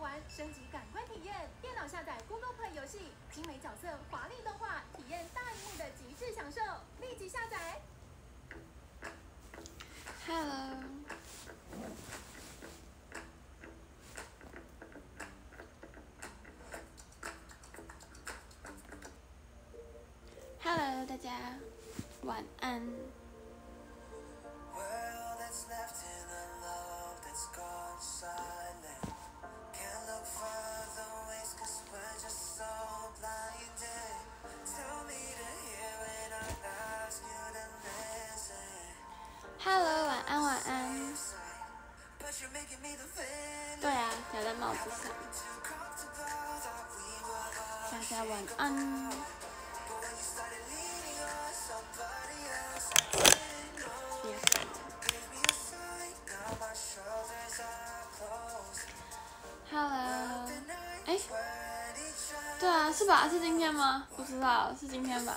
玩，升级感官体验。电脑下载 Google Play 游戏，精美角色、华丽动画，体验大荧幕的极致享受。立即下载。 Hello。Hello， 大家晚安。Hello， 晚安晚安。对啊，夹在帽子上。大家晚安。Hello， 哎，对啊，是吧？是今天吗？不知道，是今天吧？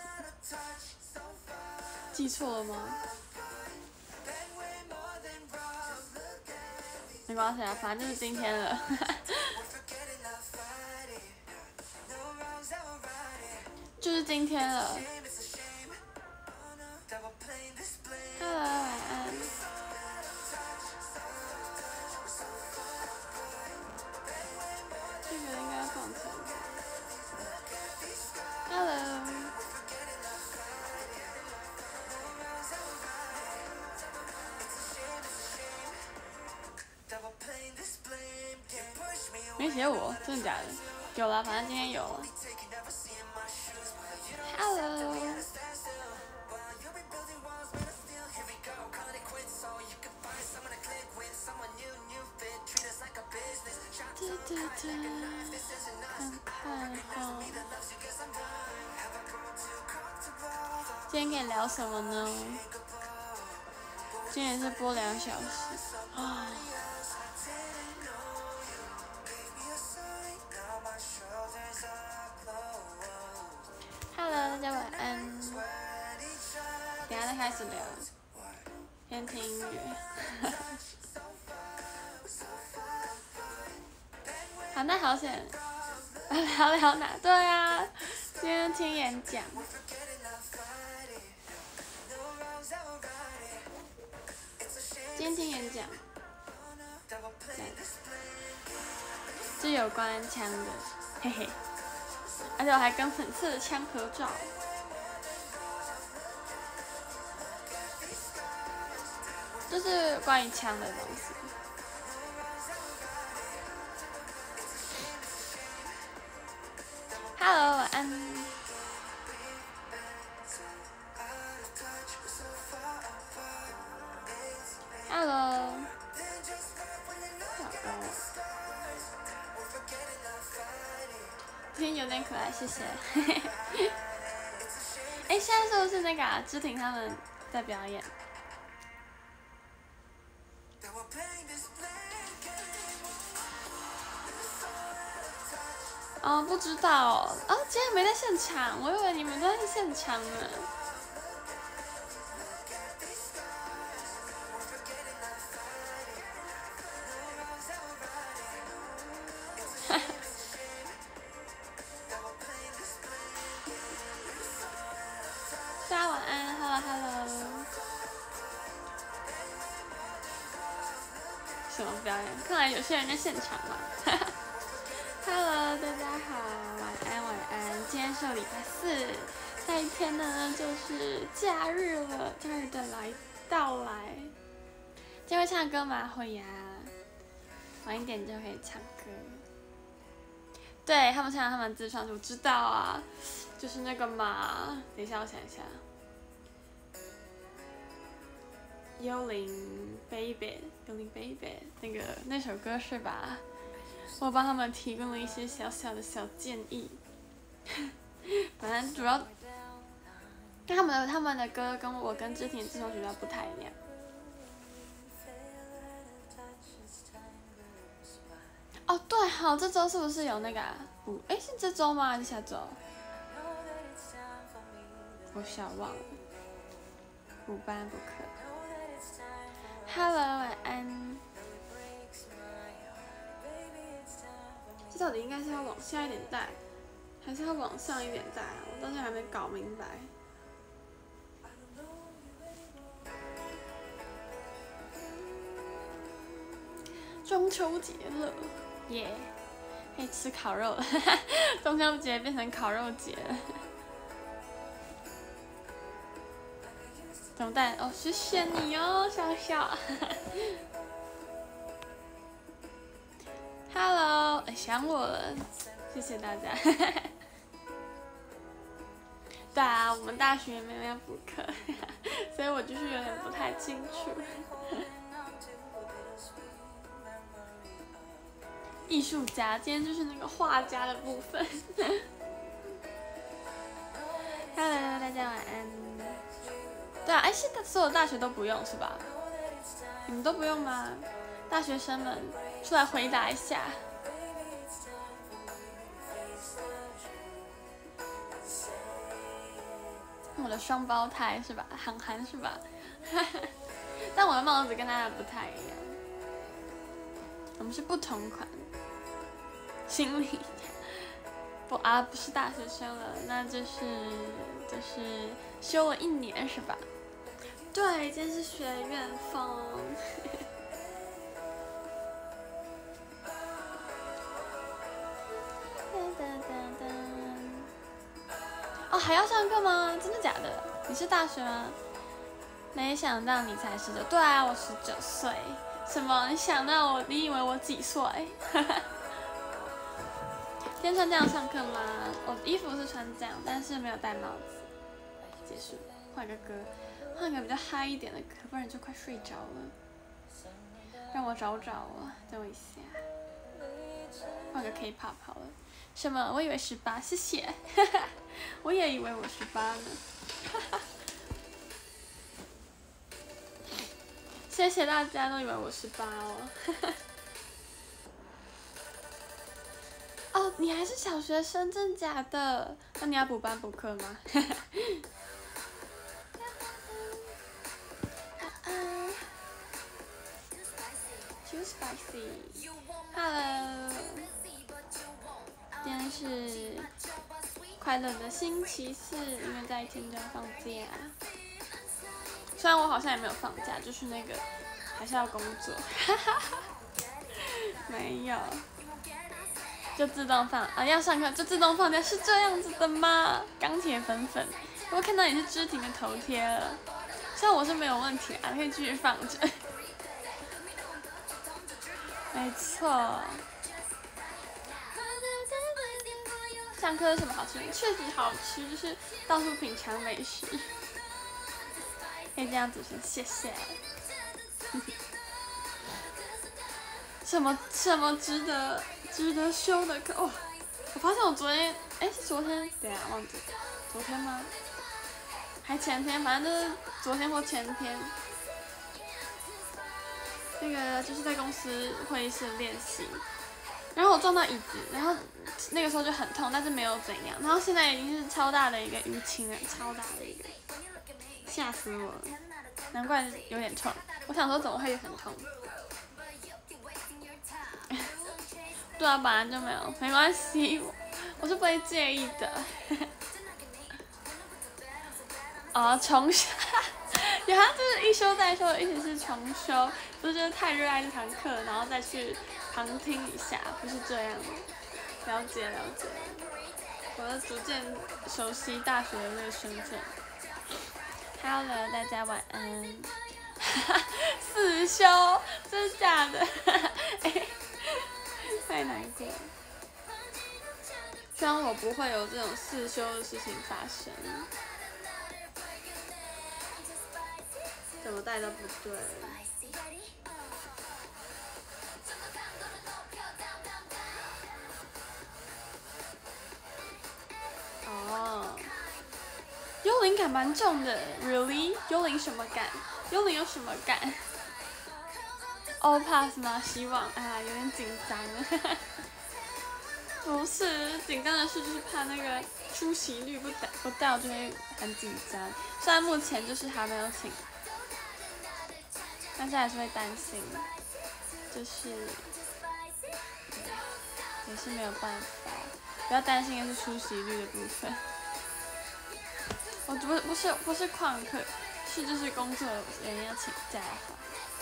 记错了吗？没关系啊，反正就是今天了。就是今天了。Hello， 晚安。这个应该放成。Hello。没写我，真的假的？有了，反正今天有了。Hello。今天可以聊什么呢？今天是播2小时啊。Hello， 大家晚安。等下再开始聊，先听音乐。好，那好险。聊哪？对啊，今天听演讲。今天听演讲。是有关枪的，嘿嘿。而且我还跟粉色的枪合照。就是关于枪的东西。Hello， 晚安。Hello。今天有点可爱，谢谢。哎，现在是不是那个芝婷他们在表演？哦，不知道哦，今天没在现场，我以为你们都在现场呢。大家晚安 ，Hello。什么表演？看来有些人在现场嘛。Hello， 大家好，晚安晚安。今天是礼拜4，下一天呢就是假日了，假日的到来。今天会唱歌吗？会呀，晚一点就可以唱歌。对他们唱他们自创，我知道啊，就是那个嘛。等一下，我想一下。幽灵 baby， 幽灵 baby， 那首歌是吧？我帮他们提供了一些小小的小建议。反正主要，他们的歌跟我跟芝婷的这首主要不太一样。哦，对，好，这周是不是有那个哎，是这周吗？还是下周？我小忘了。5班不可。Hello， 晚安。 这到底应该是要往下一点带，还是要往上一点带啊？我到现在还没搞明白。中秋节了，耶、可以吃烤肉了，中秋节变成烤肉节了。怎么带？哦，谢谢你哦，笑笑。Hello， 想我了，谢谢大家。对啊，我们大学没有要补课，所以我就是有点不太清楚。艺术家，今天就是那个画家的部分。Hello， 大家晚安。对啊，现在所有大学都不用是吧？你们都不用吗？大学生们出来回答一下。我的双胞胎是吧？韩是吧？但我的帽子跟他的不太一样，我们是不同款。心理不是大学生了，那就是休了1年是吧？对，今天是学院风。哦，还要上课吗？真的假的？你是大学吗？没想到你才19，对啊，我19岁。什么？你想到我？你以为我几岁？今天穿这样上课吗？我衣服是穿这样，但是没有戴帽子。结束，换个歌，换个比较嗨一点的歌，不然就快睡着了。让我找啊，等我一下。换个 K-pop 好了。什么？我以为18，谢谢。我也以为我18呢。谢谢大家都以为我18哦。哦，你还是小学生，真假的？那你要补班补课吗？Too spicy。Hello。今天是快乐的星期4，因为在一天就要放假。虽然我好像也没有放假，就是那个还是要工作。没有。就自动放啊，要上课就自动放假，是这样子的吗？钢铁粉粉，我看到你是知婷的头贴了，虽然我是没有问题啊，可以继续放着。没错。上课有什么好吃的？确实好吃，就是到处品尝美食。可以这样子说，谢谢。什么值得修的课哦？我发现我昨天，是昨天，对啊，忘记，昨天吗？还前天，反正就是昨天或前天。那个就是在公司会议室练习，然后我撞到椅子，然后那个时候就很痛，但是没有怎样。然后现在已经是超大的一个淤青了，超大的一个，吓死我了！难怪有点痛。我想说怎么会很痛？对啊，本来就没有，没关系，我是不会介意的。哦，重修，有他就是一修再修，意思是重修，不是就是太热爱这堂课，然后再去旁听一下，不是这样的。了解。我要逐渐熟悉大学的这个身份。Hello， 大家晚安。4修，真的假的？太难过了。希望我不会有这种4修的事情发生。怎么带都不对。哦，幽灵感蛮重的 ，really？ 幽灵什么感？幽灵有什么感？All pass 吗？希望，有点紧张。不是，紧张的是就是怕那个出席率不到就会很紧张。虽然目前就是还没有请。但是还是会担心，就是也是没有办法。不要担心的是出席率的部分。我不是旷课，是就是工作人员要请假的话。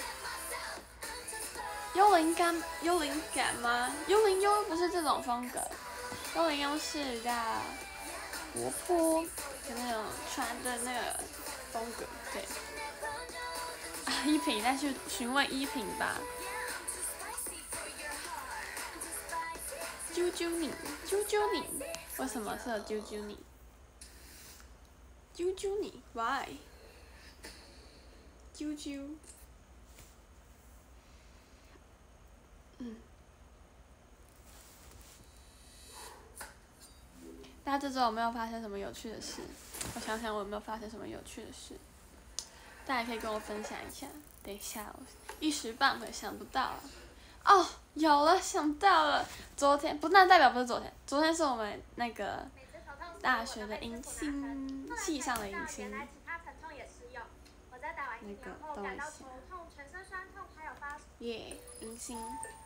幽灵感吗？幽灵幽不是这种风格，幽灵幽是比较活泼的那种穿的那个风格，对。啊，依萍再去询问依萍吧。啾啾你，啾啾你，为什么是有啾啾你？啾啾你 ，why？ 啾啾。大家这周有没有发生什么有趣的事？我想想，我有没有发生什么有趣的事？大家可以跟我分享一下。等一下，我一时半会想不到了。哦，有了，想到了。昨天不，那代表不是昨天，昨天是我们那个大学的迎新，系上的迎新。那个等我一下。耶，迎新。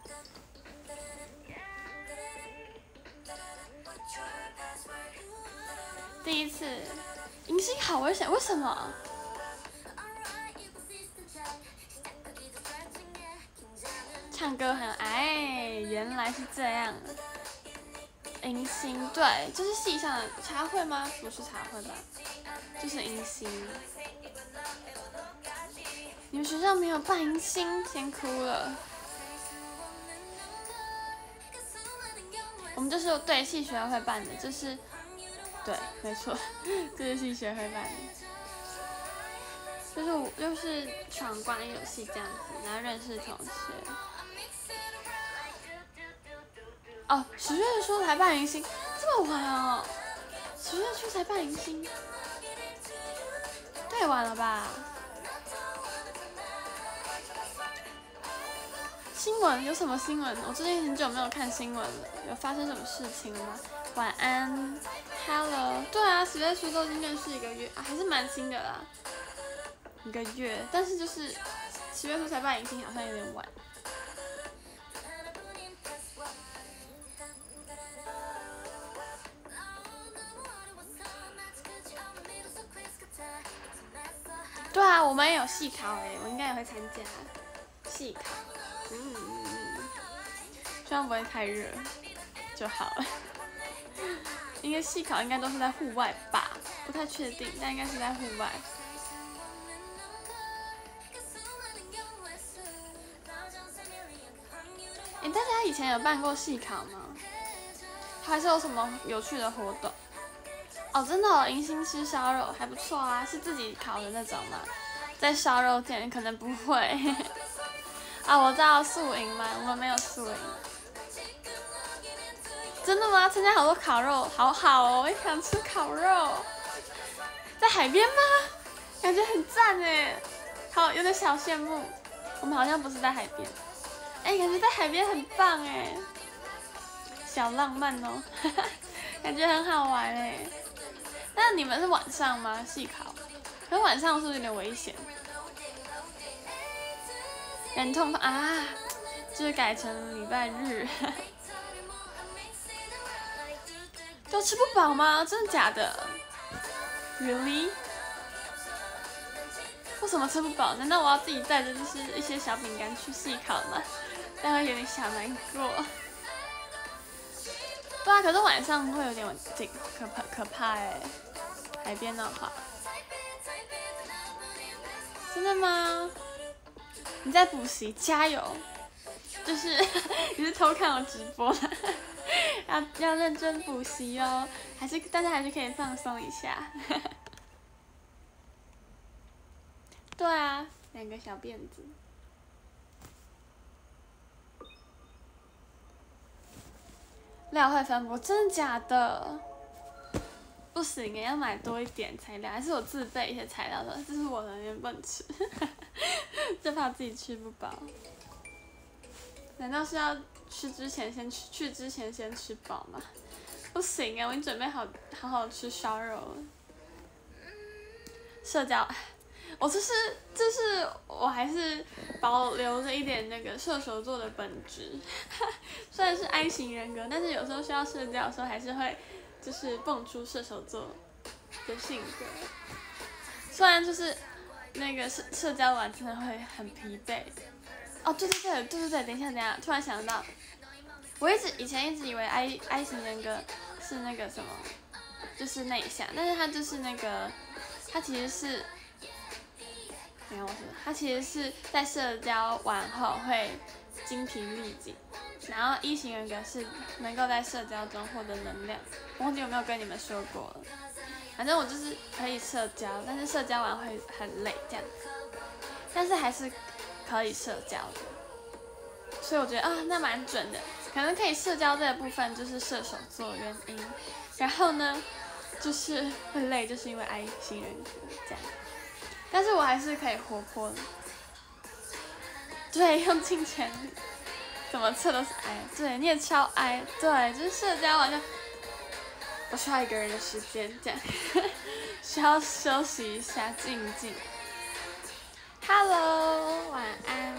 第一次，迎新好危险，为什么？唱歌很原来是这样。迎新对，就是系上的茶会吗？不是茶会吧，就是迎新。你们学校没有办迎新，先哭了。我们就是对系学会办的，就是对，没错，这是系学会办的。就是闯关游戏这样子，然后认识同学。哦，10月初才办迎新，这么晚哦！10月初才办迎新，太晚了吧？新闻有什么新闻？我最近很久没有看新闻了，有发生什么事情了吗？晚安 ，Hello， 对啊，10月初都已经认识1个月，还是蛮新的啦，1个月，但是就是10月初才办迎新，好像有点晚。对啊，我们也有系考我应该也会参加系考。希望不会太热就好了。应该系考应该都是在户外吧，不太确定，但应该是在户外。大家以前有办过系考吗？还是有什么有趣的活动？哦，真的迎新吃烧肉还不错啊，是自己烤的那种吗？在烧肉店可能不会。啊，我知道宿营嘛，我们没有宿营。真的吗？参加好多烤肉，好好哦，我也想吃烤肉。在海边吗？感觉很赞哎，好有点小羡慕。我们好像不是在海边，感觉在海边很棒哎，小浪漫哦，感觉很好玩哎。那你们是晚上吗？系考？可是晚上是不是有点危险？忍痛啊，就是改成礼拜日。都吃不饱吗？真的假的 ？Really？ 为什么吃不饱？难道我要自己带着就是一些小饼干去系考吗？但会有点小难过。对啊，可是晚上会有点可怕海边的话。真的吗？你在补习，加油！就是你是偷看我直播的。要认真补习哦，大家还是可以放松一下。对啊，2个小辫子。料会分拨，真的假的？不行要买多一点材料，还是我自备一些材料的？这是我的，原本吃，就怕自己吃不饱。难道是要去之前先吃饱吗？不行我已经准备好好吃烧肉了。社交， 我还是保留着一点那个射手座的本质，虽然是 I 型人格，但是有时候需要社交的时候，还是会就是蹦出射手座的性格。虽然就是那个社交完真的会很疲惫。哦，对，等一下，突然想到，我以前一直以为 I 型人格是那个什么，就是内向，但是他就是那个，他其实是。没有，他其实是在社交完后会精疲力尽，然后E型人格是能够在社交中获得能量。我忘记有没有跟你们说过了，反正我就是可以社交，但是社交完会很累这样子，但是还是可以社交的，所以我觉得啊，那蛮准的，可能可以社交这个部分就是射手座的原因，然后呢，就是会累，就是因为 I 型人格这样。但是我还是可以活泼的，对，用尽全力，怎么测都是 I， 对，你也超 I， 对，就是社交好像我需要一个人的时间，这样需要休息一下，静一静。Hello， 晚安，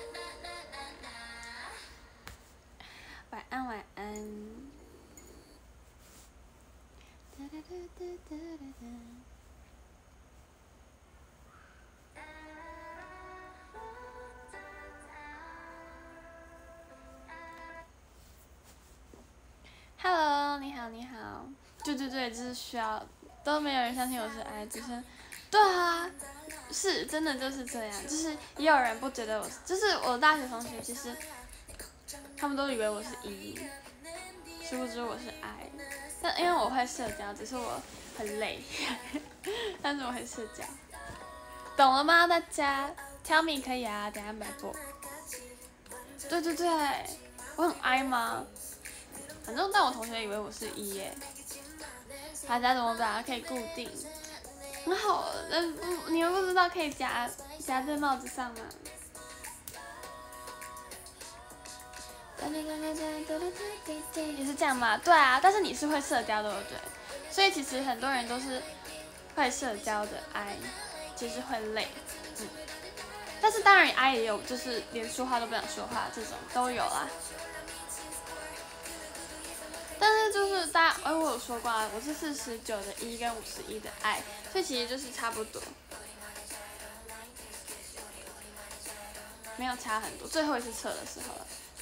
晚安，晚安。Hello， 你好，你好。对，就是需要，都没有人相信我是 I， 只是，对啊，是真的就是这样，就是也有人不觉得我是，就是我的大学同学，其实他们都以为我是 E， 殊不知我是 I， 但因为我会社交，只是我很累，但是我会社交，懂了吗？大家 ，Tell me 可以啊，等下来播。对，我很 I 吗？反正但我同学以为我是 E 耶，大家怎么办？可以固定，很好，你们不知道可以夹在帽子上吗？也是这样吗？对啊，但是你是会社交的，对不对？所以其实很多人都是会社交的 I， 就是会累，但是当然 I 也有，就是连说话都不想说话这种都有啦。但是就是我有说过啊，我是49的 E 跟51的 I， 所以其实就是差不多，没有差很多。最后一次测的时候，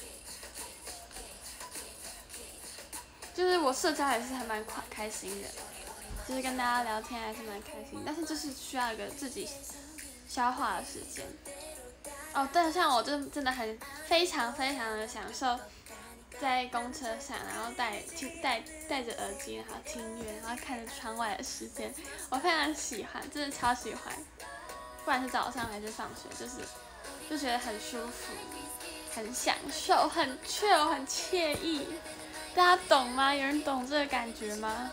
就是我社交也是还蛮开心的，就是跟大家聊天还是蛮开心，但是就是需要一个自己消化的时间。哦，对，像我就真的很非常的享受。在公车上，然后戴着耳机，然后听音乐，然后看着窗外的世界，我非常喜欢，真的超喜欢。不管是早上还是放学，就觉得很舒服，很享受，很 chill， 很惬意。大家懂吗？有人懂这个感觉吗？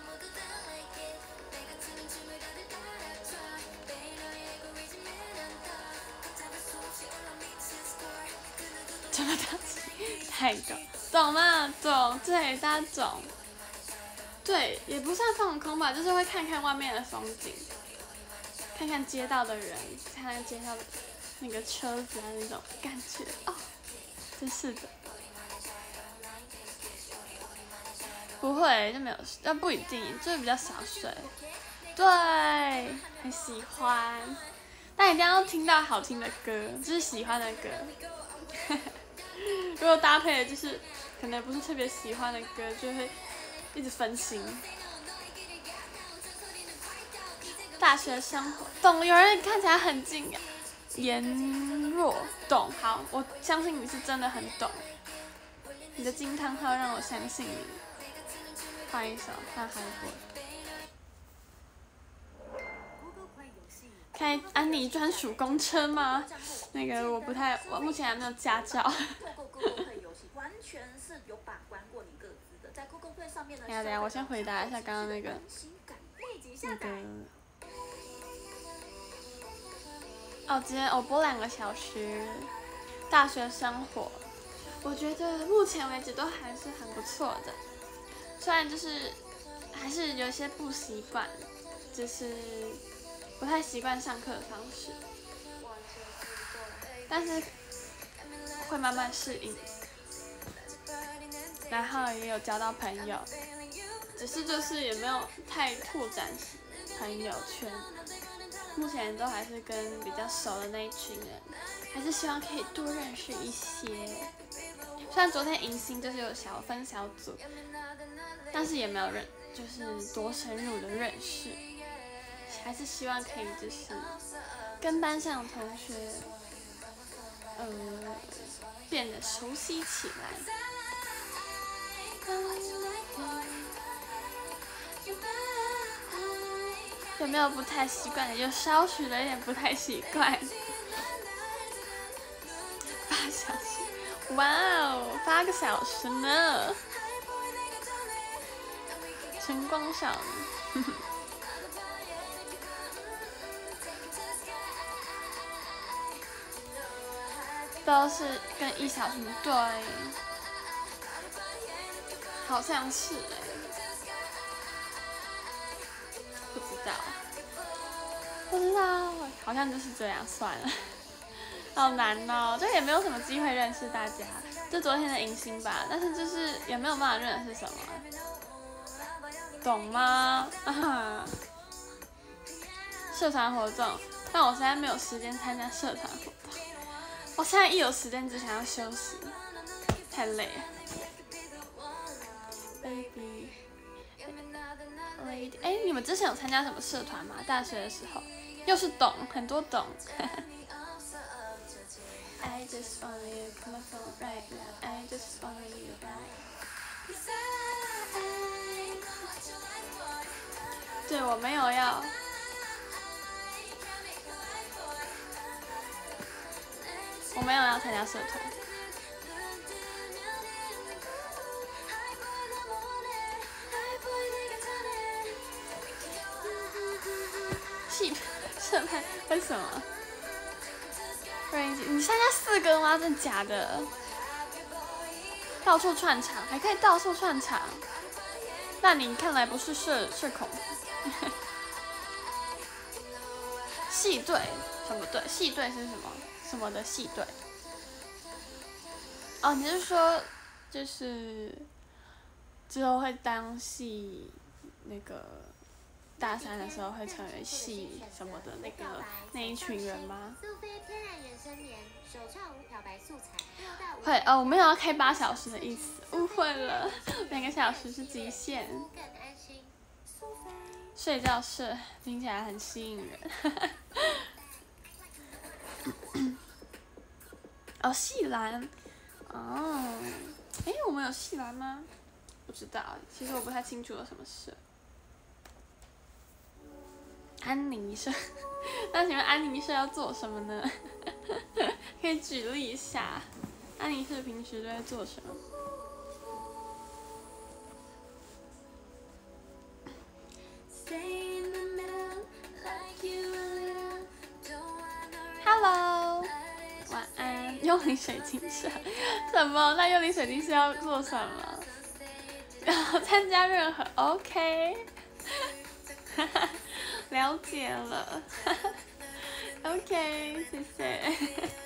这么大气，太高。懂吗？懂，对，大家懂。对，也不算放空吧，就是会看看外面的风景，看看街道的人，看看街道的那个车子啊那种感觉哦，真是的。不会，就没有，但不一定，就是比较少睡。对，很喜欢，但一定要听到好听的歌，就是喜欢的歌。如果搭配的就是可能不是特别喜欢的歌，就会一直分心。大学生活，懂？有人看起来很近，言若懂。好，我相信你是真的很懂。你的惊叹号让我相信你。换一首，换韩国。开安妮专属公车吗？那个我目前还没有驾照。等下，我先回答一下刚刚那个。今天我播2个小时，大学生活，我觉得目前为止都还是很不错的，虽然就是还是有些不习惯，就是不太习惯上课的方式，但是会慢慢适应，然后也有交到朋友，只是就是也没有太拓展朋友圈，目前都还是跟比较熟的那一群人，还是希望可以多认识一些。虽然昨天迎新就是有分小组，但是也没有就是多深入的认识，还是希望可以就是跟班上的同学变得熟悉起来。有没有不太习惯的？有稍许的有点不太习惯。8小时，哇哦，8个小时呢！晨光少女。都是跟1小时对，好像是不知道，好像就是这样，算了，好难哦，就也没有什么机会认识大家，就昨天的迎新吧，但是就是也没有办法认识什么，懂吗？社团活动，但我现在没有时间参加社团活动，我现在一有时间只想要休息，太累了。Baby， 哎，你们之前有参加什么社团吗？大学的时候，又是懂，很多懂。I just want you, come on phone right now. I just want you right. 对，我没有要。我没有要参加社团。社团为什么？你参加4个吗？真的假的？到处串场，还可以到处串场，那你看来不是社恐。系队什么队？系队是什么？什么的系队？哦，你是说就是之后会当系那个大3的时候会成为系什么的那一群人吗？会哦，我没有要开8小时的意思，误会了，2个小时是极限。睡觉社听起来很吸引人。哦，系篮，哦，哎，我们有系篮吗？不知道，其实我不太清楚有什么社。安宁社，那请问安宁社要做什么呢？可以举例一下，安宁社平时都在做什么？Hello， 晚安。幽灵水晶社，什么？那幽灵水晶社要做什么？然后参加任何 OK。了解了，OK， 谢谢。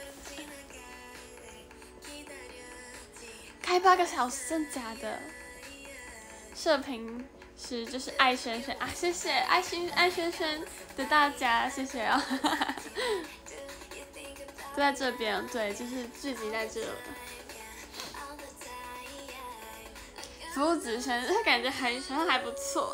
开8个小时，真假的？社评是就是爱轩轩啊，谢谢爱轩轩的大家，谢谢哦。都在这边，对，就是聚集在这了。服务职称，感觉好像还不错。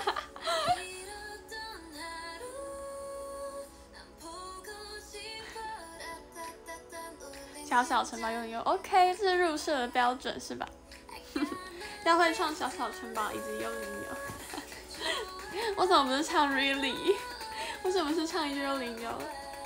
小小城堡拥有 OK， 这是入社的标准是吧？要会唱小小城堡以及幽灵游。我怎么不是唱 Really？ 为什么是唱幽灵游？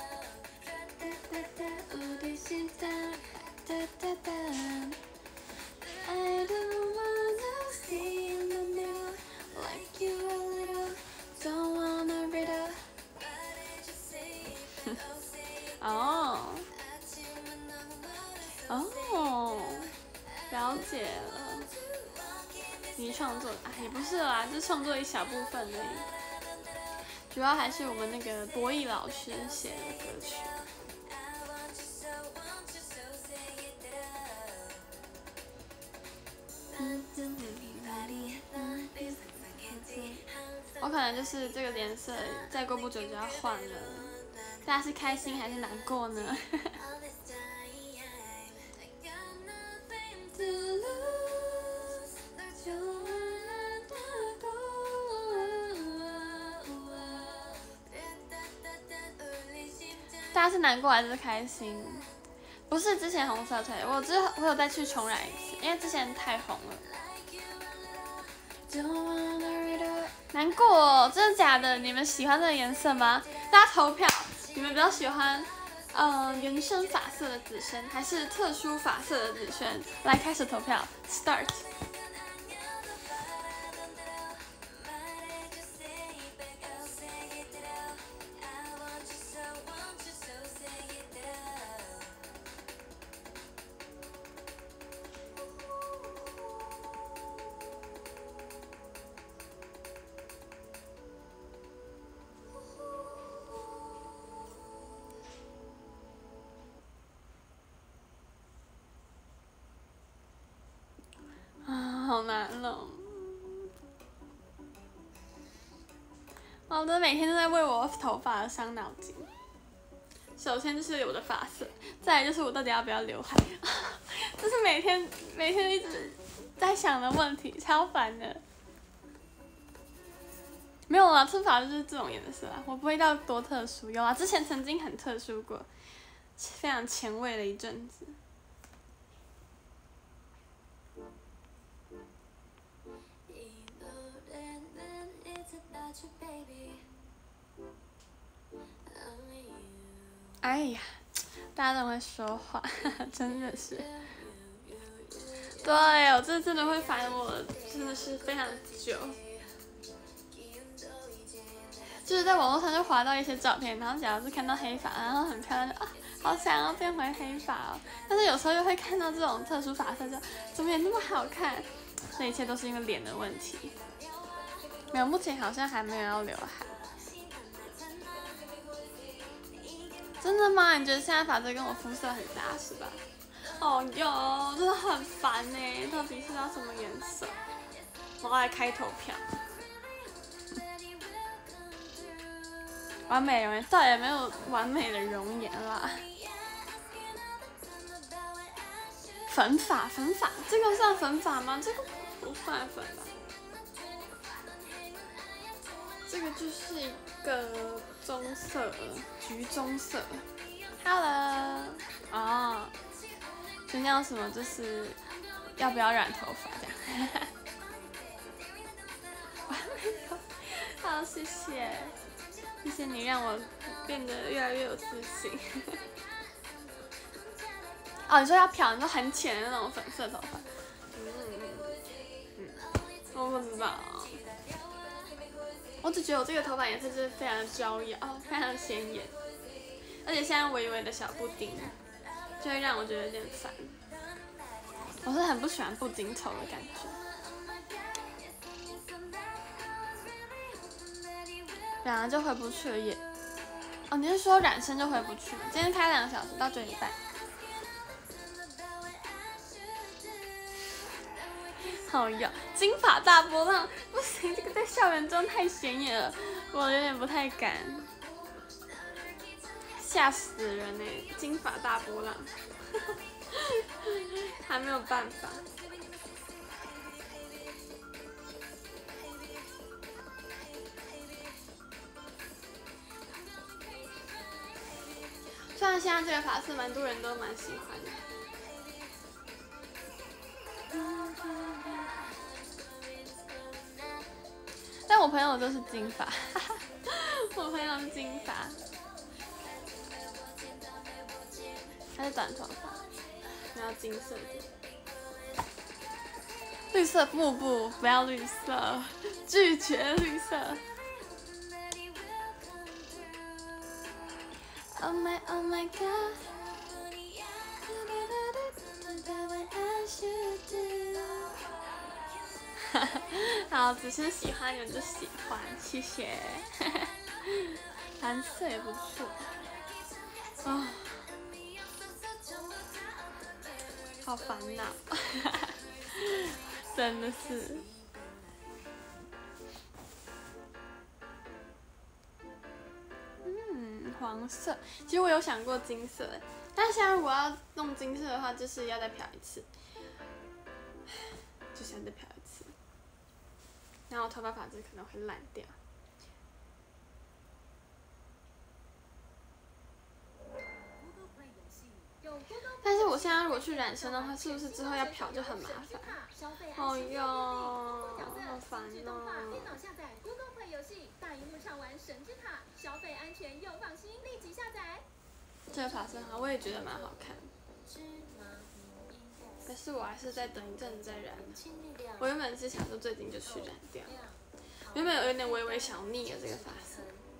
哦，了解了。你创作啊，也不是啦，就创作一小部分而已。 主要还是我们那个博弈老师写的歌曲。我可能就是这个颜色，再过不久就要换了。大家是开心还是难过呢？大家是难过还是开心？不是之前红色腿，我有再去重染一次，因为之前太红了。难过，真的假的？你们喜欢这个颜色吗？大家投票，你们比较喜欢原生发色的紫萱，还是特殊发色的紫萱？来，开始投票 ，Start。好难哦！我的每天都在为我头发而伤脑筋。首先就是我的发色，再来就是我到底要不要刘海，这是每天一直在想的问题，超烦的。没有啦，头发就是这种颜色啦，我不会到多特殊。有啊，之前曾经很特殊过，非常前卫的一阵子。哎呀，大家都会说话，真的是。对，我这真的会烦我，真的是非常久。就是在网络上就滑到一些照片，然后假如是看到黑发，然后很漂亮，就啊，好想要变回黑发哦。但是有时候又会看到这种特殊发色，就怎么也那么好看。这一切都是因为脸的问题。没有，目前好像还没有要刘海。真的吗？你觉得现在发色跟我肤色很搭是吧？哦哟，真的很烦呢，到底是要什么颜色？我要来开投票。完美容颜，倒也没有完美的容颜啦。粉发，这个算粉发吗？这个不算粉吧。这个就是一个棕色，橘棕色。Hello， 哦，今天有什么就是要不要染头发这样？好，谢谢，谢谢你让我变得越来越有自信。哦，你说要漂，你说很浅的那种粉色头发。我不知道。我只觉得我这个头发颜色就是非常的招摇，非常显眼，而且现在微微的小布丁，就会让我觉得有点烦。我是很不喜欢布丁头的感觉，染了就回不去了耶。哦，你是说染深就回不去吗？今天开2个小时到9点半。好呀，金发大波浪不行，这个在校园中太显眼了，我有点不太敢，吓死人欸！金发大波浪，还没有办法。虽然现在这个发色蛮多人都蛮喜欢的。但我朋友都是金发，我朋友是金发，他是短头发，然后金色的，绿色不要绿色，拒绝绿色。Oh my god。好，只是喜欢你们就喜欢，谢谢。 蓝色也不错。啊，好烦恼，真的是。黄色，其实我有想过金色，但是现在如果要弄金色的话，就是要再漂一次，就是要再漂一次，然后我头发发质可能会烂掉。但是我现在如果去染深的话，是不是之后要漂就很麻烦？哦哟，好烦哦。 电脑下载 Google Play 游戏，大荧幕畅玩神之塔，消费安全又放心，立即下载。 这个发色好，我也觉得蛮好看。但是我还是再等一阵子再染。我原本是想说最近就去染掉，原本有点微微小腻了这个发色，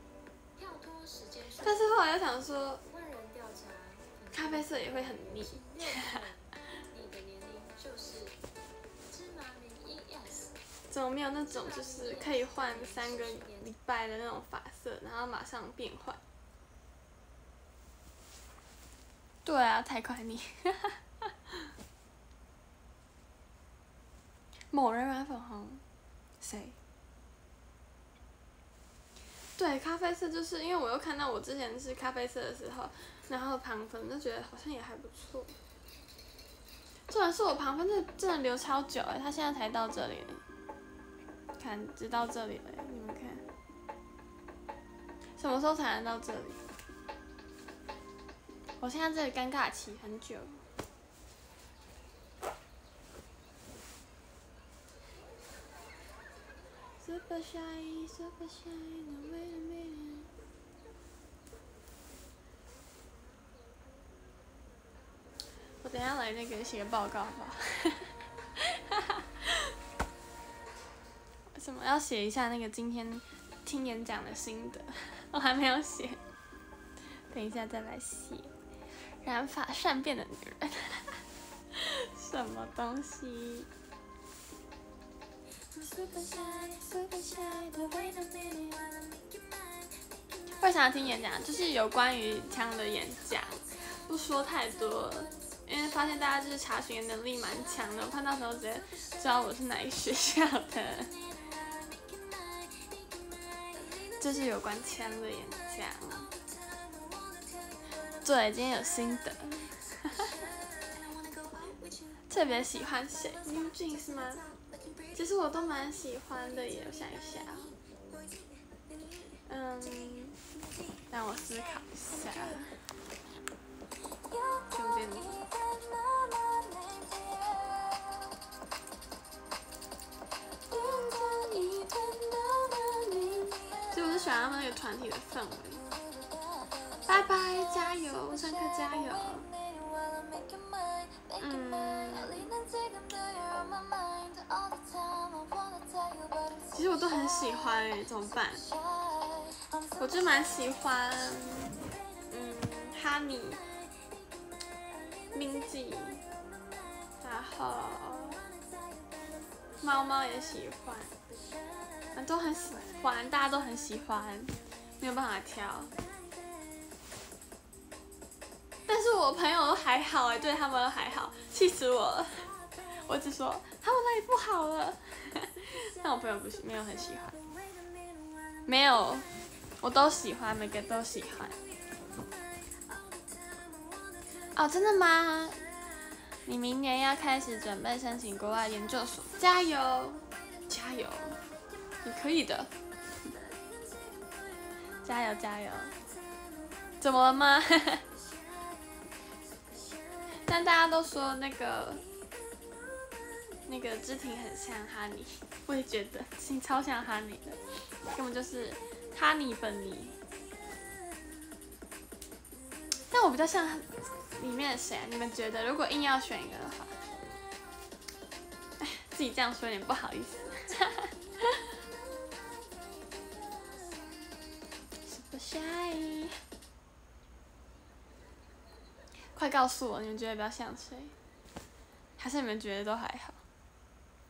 但是后来又想说，咖啡色也会很腻。怎么没有那种就是可以换3个礼拜的那种发色，然后马上变换？对啊，太快腻。某人染粉红，谁？对，咖啡色就是因为我又看到我之前是咖啡色的时候，然后旁分就觉得好像也还不错。重点是我旁分真的留超久它现在才到这里。看，只到这里了，你们看，什么时候才能到这里？我现在这里尴尬期很久。Super shy, super shy, no wait a minute。我等一下来那个写个报告吧。什么要写一下那个今天听演讲的心得，我还没有写，等一下再来写。染发善变的女人，什么东西？为啥听演讲？就是有关于枪的演讲，不说太多，因为发现大家就是查询能力蛮强的，我看到时候直接知道我是哪一学校的。就是有关枪的演讲，对，今天有心得。特别喜欢谁 ？New Jeans 吗？其实我都蛮喜欢的耶，我想一下。让我思考一下。就变。其实我是喜欢他们那个团体的氛围。拜拜，加油，上课加油。其实我都很喜欢怎么办？我就蛮喜欢，Honey、Minzy，然后猫猫也喜欢，都很喜欢，大家都很喜欢，没有办法挑。但是我朋友都还好对他们都还好，气死我了！我只说他们哪里不好了，但我朋友不是没有很喜欢，没有，我都喜欢，每个都喜欢。哦，真的吗？你明年要开始准备申请国外研究所，加油，加油，你可以的，加油加油！怎么了吗？但大家都说那个芝婷很像哈尼，我也觉得芝婷超像哈尼的，根本就是哈尼本尼。但我比较像里面的谁啊？你们觉得？如果硬要选一个的话，哎，自己这样说有点不好意思。Super shy。快告诉我，你们觉得比较像谁？还是你们觉得都还好？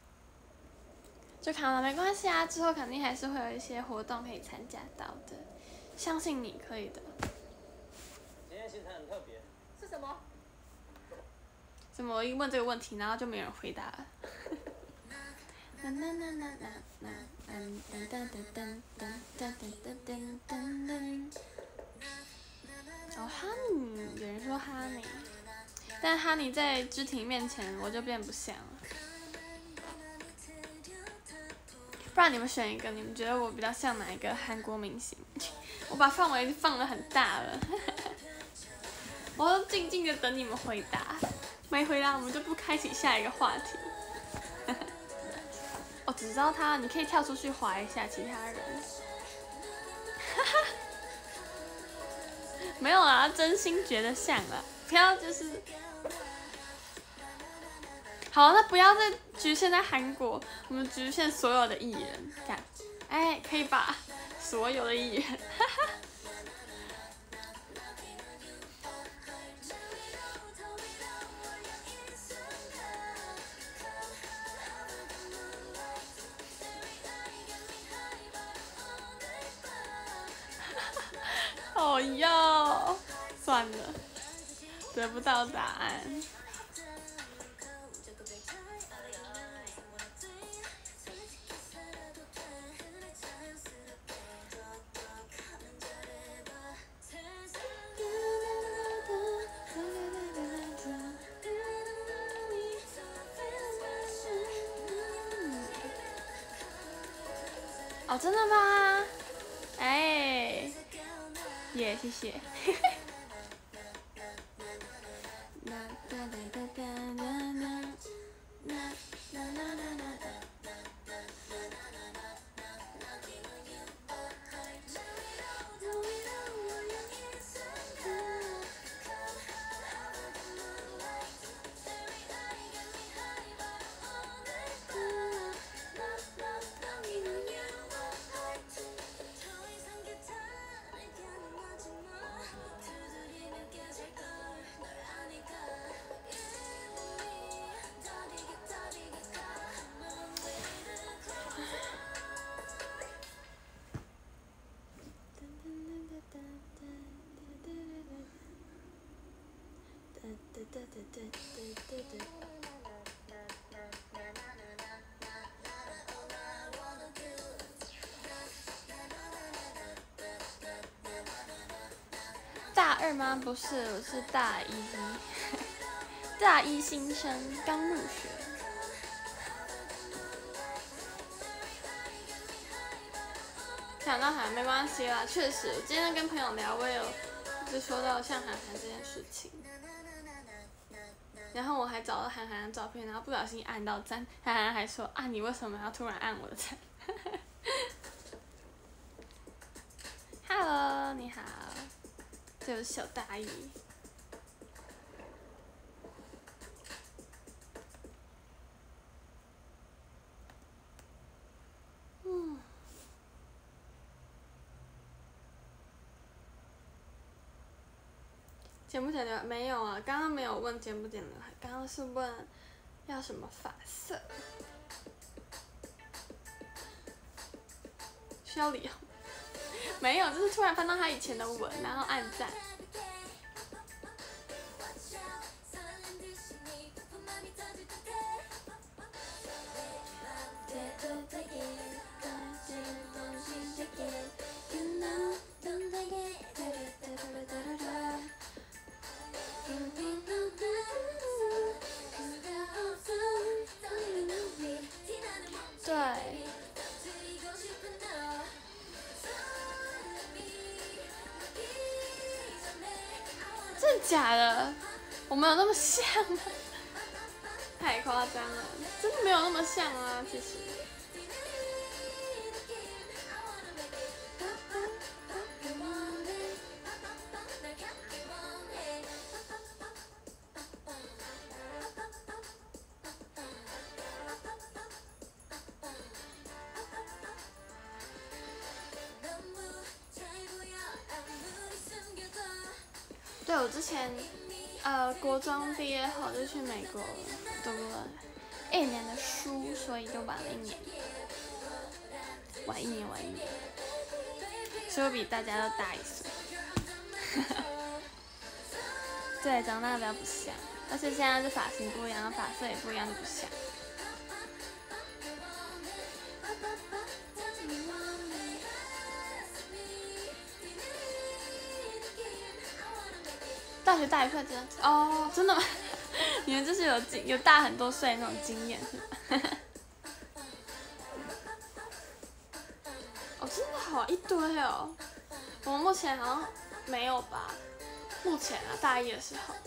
就看了没关系啊，之后肯定还是会有一些活动可以参加到的。 相信你可以的。 今天行程很特别。 是什么？ 怎么我一问这个问题，然后就没有人回答了？哦，哈尼，有人说哈尼，但哈尼在知婷面前我就变不像了。不然你们选一个，你们觉得我比较像哪一个韩国明星？我把范围放得很大了，我都静静的等你们回答，没回答我们就不开启下一个话题。哦，只知道他，你可以跳出去滑一下其他人。没有啊，真心觉得像了，不要就是。好，那不要再局限在韩国，我们局限所有的艺人，这样，哎，可以吧？所有的艺人，哈哈。哦哟，算了，得不到答案。哦，真的吗？哎，耶，谢谢。大二吗？不是，我是大一，大一新生，刚入学。想到韩没关系啦，确实，我今天跟朋友聊，我也有就说到像韩寒这件事情。然后我还找到韩寒的照片，然后不小心按到赞，韩寒还说啊，你为什么要突然按我的赞？Hello， 你好，这是小大一。剪不剪刘海？没有啊，刚刚没有问剪不剪刘海，刚刚是问要什么发色。需要理由？没有，就是突然翻到他以前的文，然后按赞。对。真的假的？我们有那么像吗？太夸张了，真的没有那么像啊，其实。对，我之前，国中毕业后就去美国读了1年的书，所以就晚了1年，晚一年。 所以我比大家都大1岁。对，长大比较不像，而且现在是发型不一样，发色也不一样，就不像。大学大1岁真的哦，真的吗？你们就是有大很多岁那种经验是吗？哦，真的好一堆哦。我们目前好像没有吧？目前啊，大1的时候。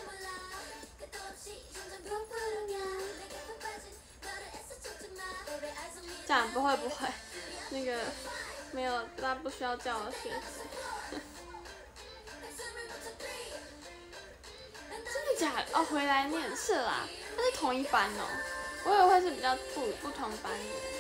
这样不会，那个没有，大家不需要叫我学习。真的假的？哦，回来念是啦，那是同一班哦，我以为会是比较不同班的。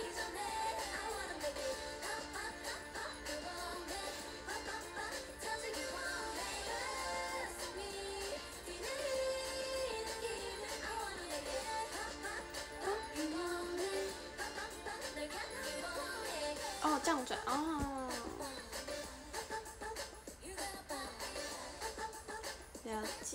哦，这样转哦，了解。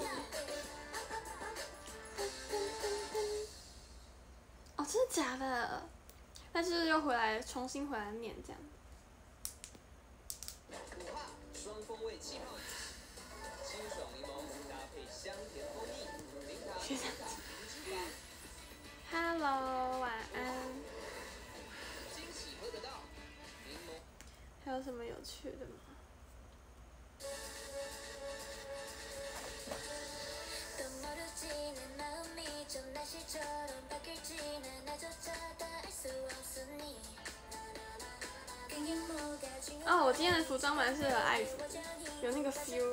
哦，真的假的？但是又重新回来念这样。 双风味气泡，清爽柠檬搭配香甜蜂蜜，零卡学长，Hello， 晚安。 惊喜喝得到，柠檬。 还有什么有趣的吗？哦，我今天的服装蛮适合爱服，有那个 feel。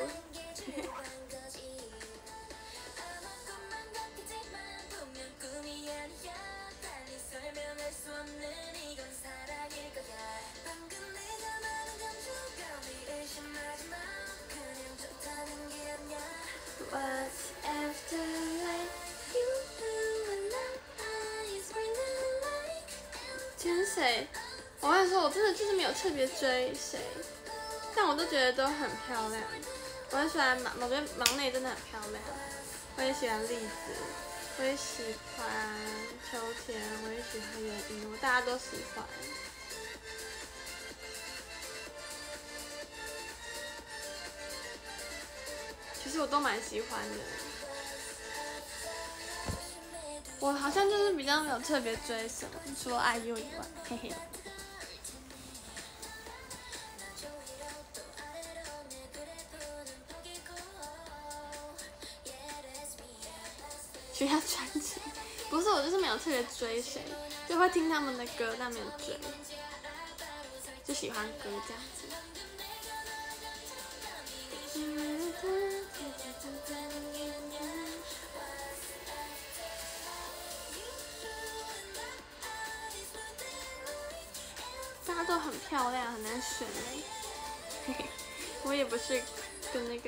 今天谁？我跟你说，我真的就是没有特别追谁，但我都觉得都很漂亮。我很喜欢我觉得忙内真的很漂亮。我也喜欢栗子，我也喜欢秋田，我也喜欢原因，我大家都喜欢。其实我都蛮喜欢的。我好像就是比较没有特别追什么，除了 IU 以外，嘿嘿。学校专辑不是，我就是没有特别追谁，就会听他们的歌，但没有追，就喜欢歌这样子。大家都很漂亮，很难选哎。我也不是跟那个。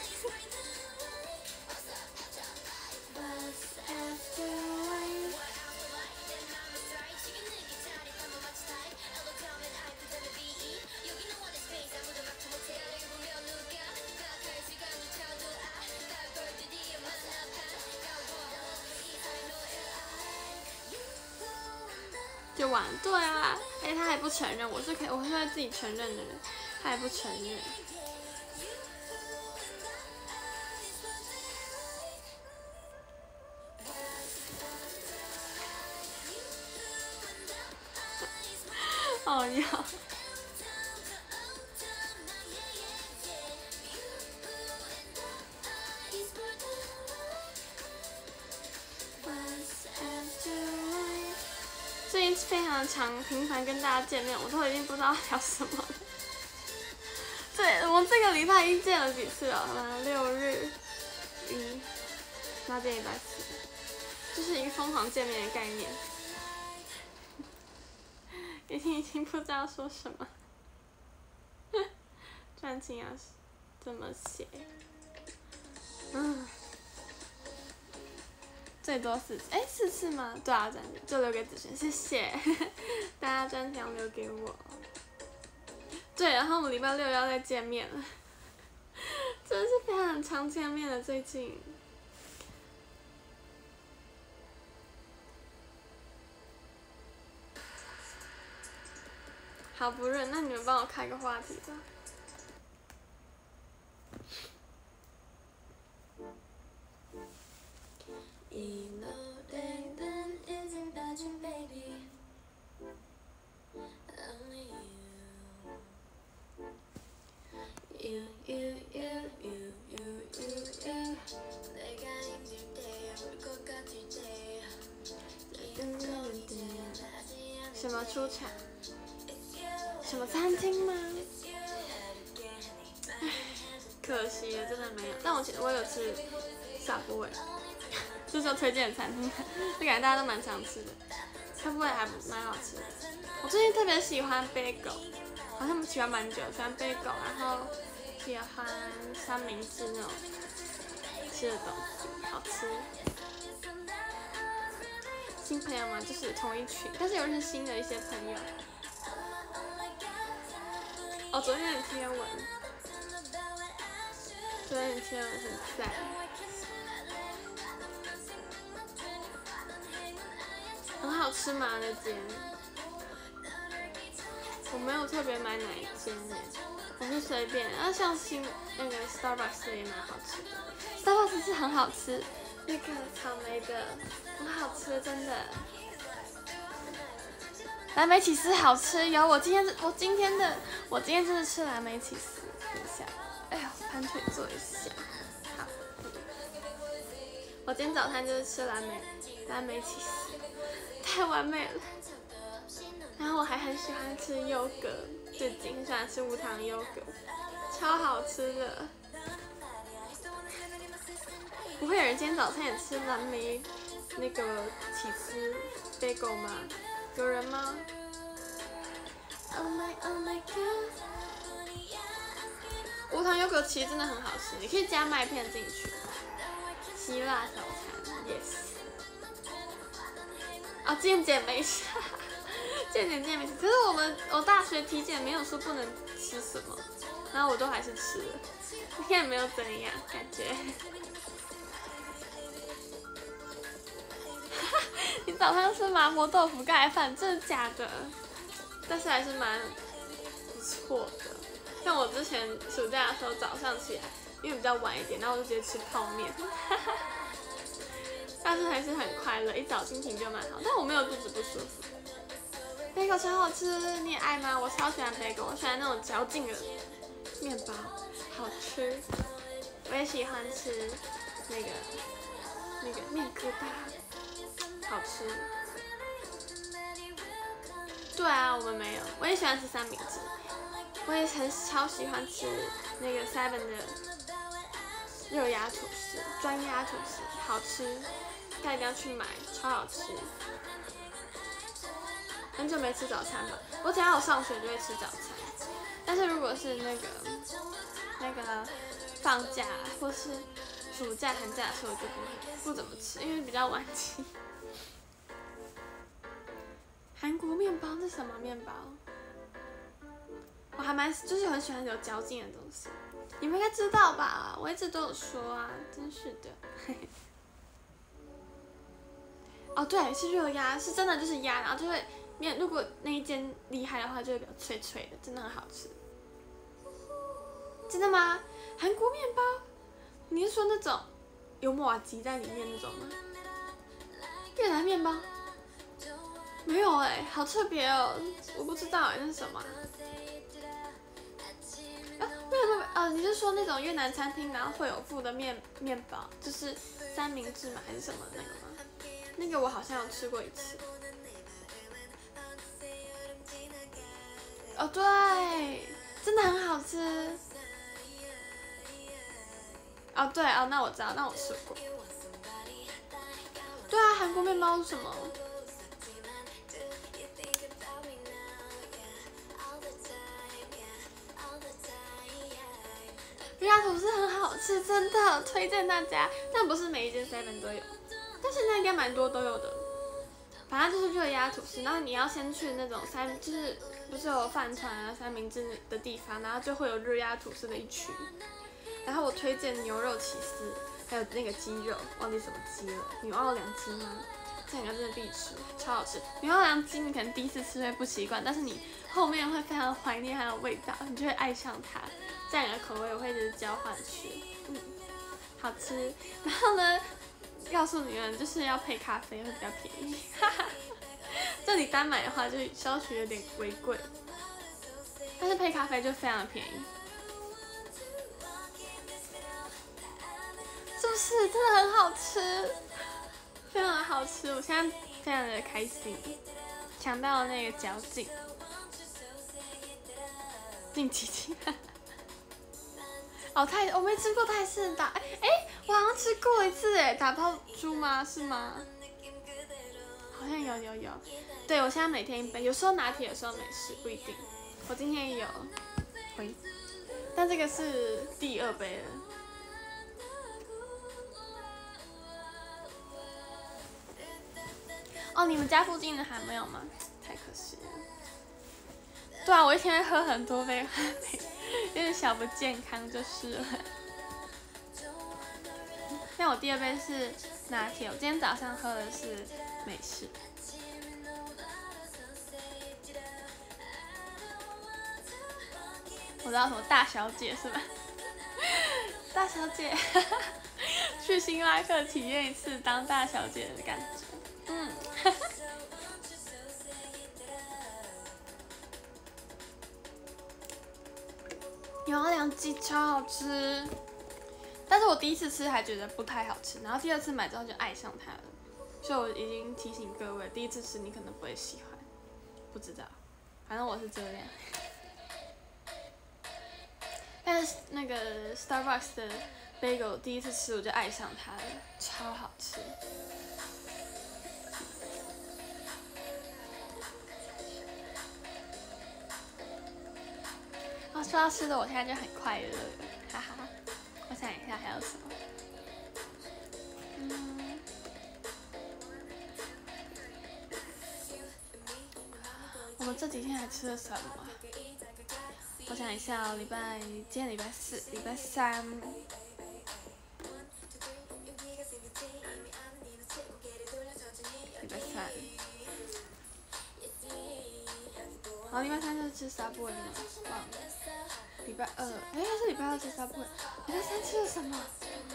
就玩，对啊，哎，他还不承认，我是会自己承认的人，他还不承认。哦哟。最近非常频繁跟大家见面，我都已经不知道聊什么了。对，我们这个礼拜已经见了几次了？6日1，那见140，就是一个疯狂见面的概念。已经不知道说什么。专辑要怎么写？最多4次，4次吗？对啊，专辑就留给子璇，谢谢大家专辑要留给我。 对，然后我们礼拜六要再见面了，真的是非常常见面的最近。好不润，那你们帮我开个话题吧。什么出场？什么餐厅吗？唉，可惜了，真的没有。但我有吃Subway，这是我推荐的餐厅，就感觉大家都蛮常吃的。Subway还蛮好吃的。我最近特别喜欢 bagel， 好像喜欢蛮久，喜欢 bagel， 然后喜欢三明治那种吃的东西，好吃。新朋友嘛，就是同一群，但是有认识新的一些朋友。哦，昨天的贴文，昨天的贴文很赞。很好吃吗？那间？我没有特别买哪一间呢，我是随便。然后像新那个 Starbucks 也蛮好吃的 ，Starbucks 是很好吃，那个草莓的很好吃，真的。蓝莓起司好吃，有我今天真的吃蓝莓起司，等一下，哎呦，盘腿坐一下，好，我今天早餐就是吃蓝莓起司，太完美了。然后我还很喜欢吃优格，最近很喜欢吃无糖优格，超好吃的。不会有人今天早餐也吃蓝莓那个起司 bagel 吗？有人吗 ？Oh my god！ 无糖优格其实真的很好吃，你可以加麦片进去。希腊早餐 ，yes。哦，健检没事，健检没事。可是我大学体检没有说不能吃什么，然后我都还是吃了，应该也没有怎样感觉。你早上吃麻婆豆腐盖饭，真的假的？但是还是蛮不错的。像我之前暑假的时候早上起来，因为比较晚一点，然后我就直接吃泡面，但是还是很快乐，一早心情就蛮好。但我没有肚子不舒服。bagel 超好吃，你也爱吗？我超喜欢 bagel， 我喜欢那种嚼劲的面包，好吃。我也喜欢吃那个面疙瘩，好吃。对啊，我们没有。我也喜欢吃三明治，我也超喜欢吃那个 Seven 的热压吐司，专压吐司，好吃，大家一定要去买，超好吃。很久没吃早餐了，我只要有上学就会吃早餐，但是如果是那个放假或是暑假、寒假的时候，我就不怎么吃，因为比较晚起。韩国面包是什么面包？我还就是很喜欢有嚼劲的东西，你们应该知道吧？我一直都有说啊，真是的。哦，对，是热压，是真的就是压，然后就会如果那一间厉害的话，就会比较脆脆的，真的很好吃。真的吗？韩国面包？你是说那种有麻糬在里面那种吗？越南面包？没有哎，好特别哦，我不知道哎，那是什么？你是说那种越南餐厅然后会有附的面包，就是三明治吗？还是什么那个吗？那个我好像有吃过一次。哦，对，真的很好吃。哦，对哦，那我知道，那我吃过。对啊，韩国面包是什么？热压吐司很好吃，真的推荐大家。但不是每一间 Seven 都有，但现在应该蛮多都有的。 反正就是热压吐司，然后你要先去那种就是不是有饭团啊、三明治的地方，然后就会有热压吐司的一区。然后我推荐牛肉起司，还有那个鸡肉，忘记什么鸡了，牛奥良鸡吗？这两个真的必吃，超好吃。牛奥良鸡你可能第一次吃会不习惯，但是你后面会非常怀念它的味道，你就会爱上它。这两个口味我会一直交换吃，好吃。然后呢，告诉你们就是要配咖啡会比较便宜，哈哈。就你单买的话就稍许有点微贵，但是配咖啡就非常的便宜。是不是真的很好吃？非常的好吃，我现在非常的开心，抢到了那个嚼劲，劲鸡鸡。哦，我没吃过泰式打，我好像吃过一次打泡猪吗？是吗？好像有，对我现在每天一杯，有时候拿铁，有时候美式，不一定。我今天也有，但这个是第2杯了。哦，你们家附近的还没有吗？太可惜了。对啊，我一天会喝很多杯咖啡，有点小不健康就是了。但我第2杯是拿铁，我今天早上喝的是美式。我知道什么大小姐是吧？大小姐，去星巴克体验一次当大小姐的感觉。牛奥良鸡超好吃，但是我第一次吃还觉得不太好吃，然后第2次买之后就爱上它了，所以我已经提醒各位，第1次吃你可能不会喜欢，不知道，反正我是这样。但是那个 Starbucks 的 bagel 第1次吃我就爱上它了，超好吃。说到吃的，我现在就很快乐，哈哈。我想一下还有什么？我们这几天还吃了什么？我想一下哦，今天礼拜4、礼拜3。礼拜3。然后礼拜3就是吃 Subway 吗？忘了。礼拜2，是礼拜2吃 Subway。礼拜3吃了什么？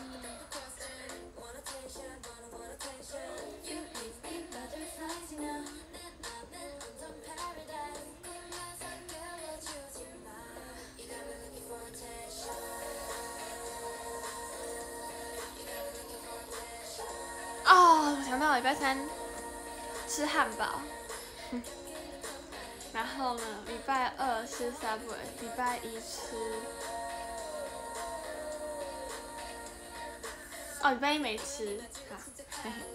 哦，我想到了，礼拜3吃汉堡。然后呢，礼拜2吃 Subway， 礼拜1吃，礼拜1没吃，好，嘿嘿。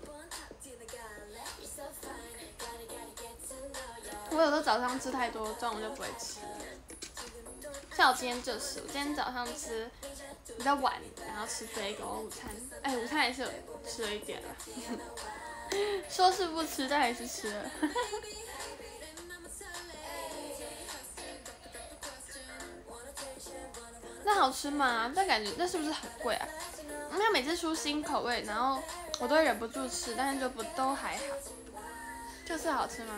我有时候早上吃太多，中午就不会吃。像我今天就是，我今天早上吃比较晚，然后吃bagel午餐，午餐也是有吃了一点了。说是不吃，但还是吃了。那好吃吗？但感觉那是不是很贵啊？他每次出新口味，然后我都会忍不住吃，但是都还好。这次好吃吗？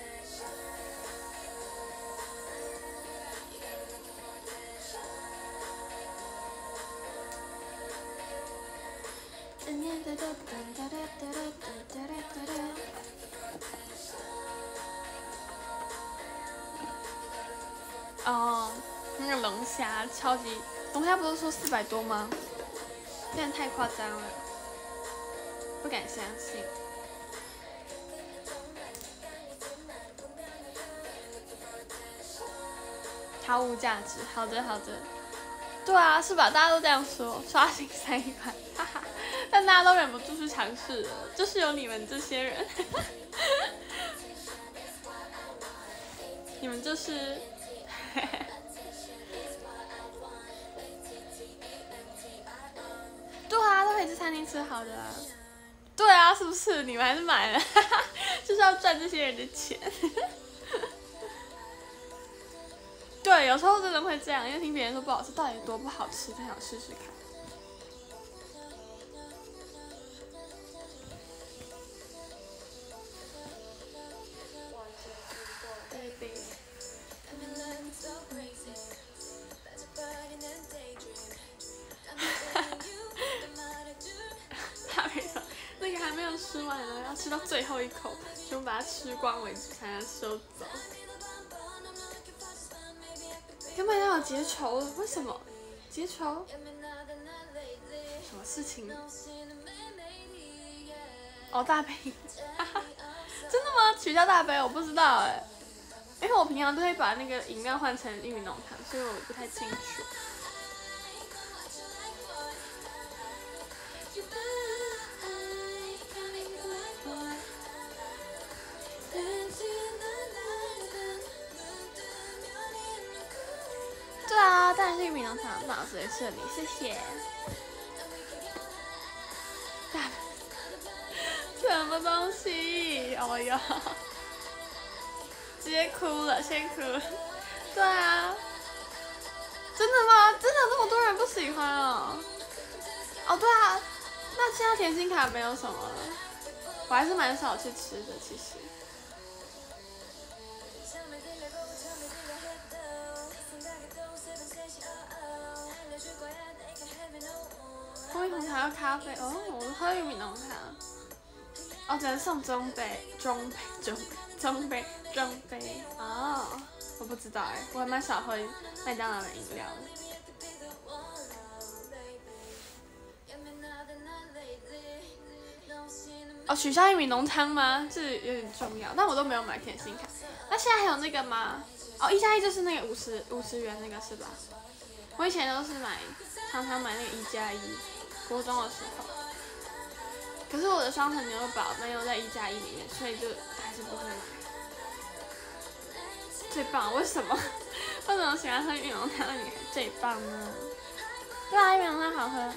哦，那个龙虾超级，龙虾不是说400多吗？真的太夸张了，不敢相信。毫无价值，好的好的。对啊，是吧？大家都这样说，刷新3亿块，哈哈。但大家都忍不住去尝试了，就是有你们这些人，你们就是。对啊，都可以去餐厅吃好的啊。对啊，是不是？你们还是买了， 就是要赚这些人的钱。对，有时候真的会这样，因为听别人说不好吃，到底有多不好吃，就想试试看。大美说那个还没有吃完呢，要吃到最后一口，全部把它吃光为止才能收走。根本要有结仇了，为什么？结仇？什么事情？哦，大杯，真的吗？取消大杯，我不知道哎，因为我平常都会把那个饮料换成玉米浓汤，所以我不太清楚。对啊，当然是玉米浓汤，脑子也是你，谢谢。什么东西？哦哟，直接哭了，先哭。对啊，真的吗？真的有这么多人不喜欢哦？哦，对啊，那现在甜心卡没有什么了，我还是蛮少去吃的，其实。喝红茶要咖啡哦，我喝玉米浓汤。哦，只能送中杯哦，我不知道哎，我还蛮少喝麦当劳的饮料的。哦，取消玉米浓汤吗？这有点重要，但我都没有买甜心卡。那现在还有那个吗？哦，1+1就是那个50元那个是吧？我以前都是常常买那个1+1，国中的时候。可是我的双层牛肉堡没有在1+1里面，所以就还是不会买。最棒，为什么？为什么喜欢喝玉米浓汤的女孩最棒呢？对啊，玉米浓汤好喝。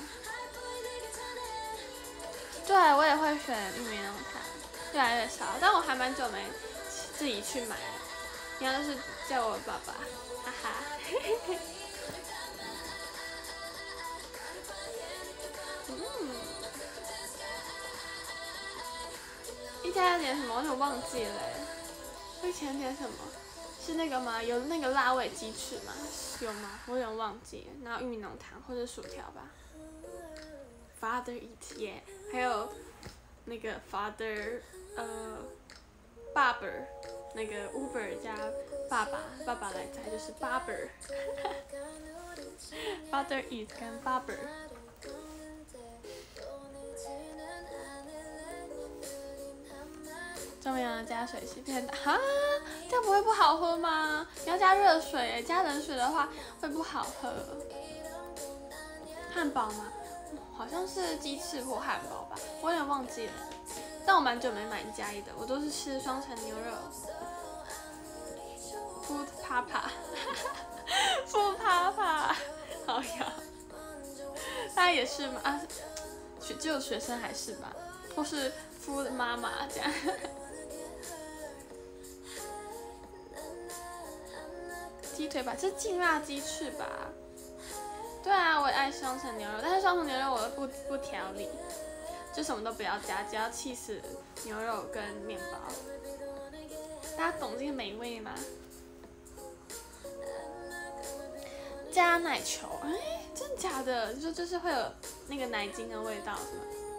对，我也会选玉米浓汤，越来越少，但我还蛮久没自己去买了。应该就是叫我爸爸，哈哈。1+1点什么？我有点忘记了。我以前点什么？是那个吗？有那个辣味鸡翅吗？有吗？我有点忘记了。然后玉米浓汤或者薯条吧。Father eat yeah， 还有那个 Father Barber， 那个 Uber 加爸爸来猜就是 Barber。Father eat 跟 Barber。上面要加水洗片哈，这样不会不好喝吗？你要加热水，加冷水的话会不好喝。汉堡吗？好像是鸡翅或汉堡吧，我有点忘记了。但我蛮久没买1+1的，我都是吃双层牛肉。Food Papa，Food Papa， 好呀。大家也是吗？啊，只有学生还是吧？或是 Food 妈妈这样。鸡腿吧，这是劲辣鸡翅吧？对啊，我也爱双层牛肉，但是双层牛肉我不调理，就什么都不要加，只要起司、牛肉跟面包。大家懂这个美味吗？加奶球，哎，真假的？你说就是会有那个奶精的味道是吗？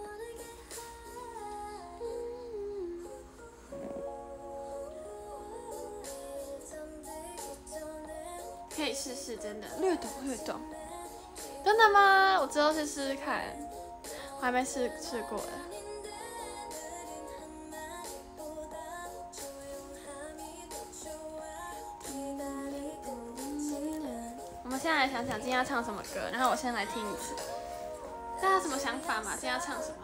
可以试试，真的略懂。真的吗？我之后去试试看，我还没试过的。我们现在来想想今天要唱什么歌，然后我先来听一次。大家有什么想法吗？今天要唱什么？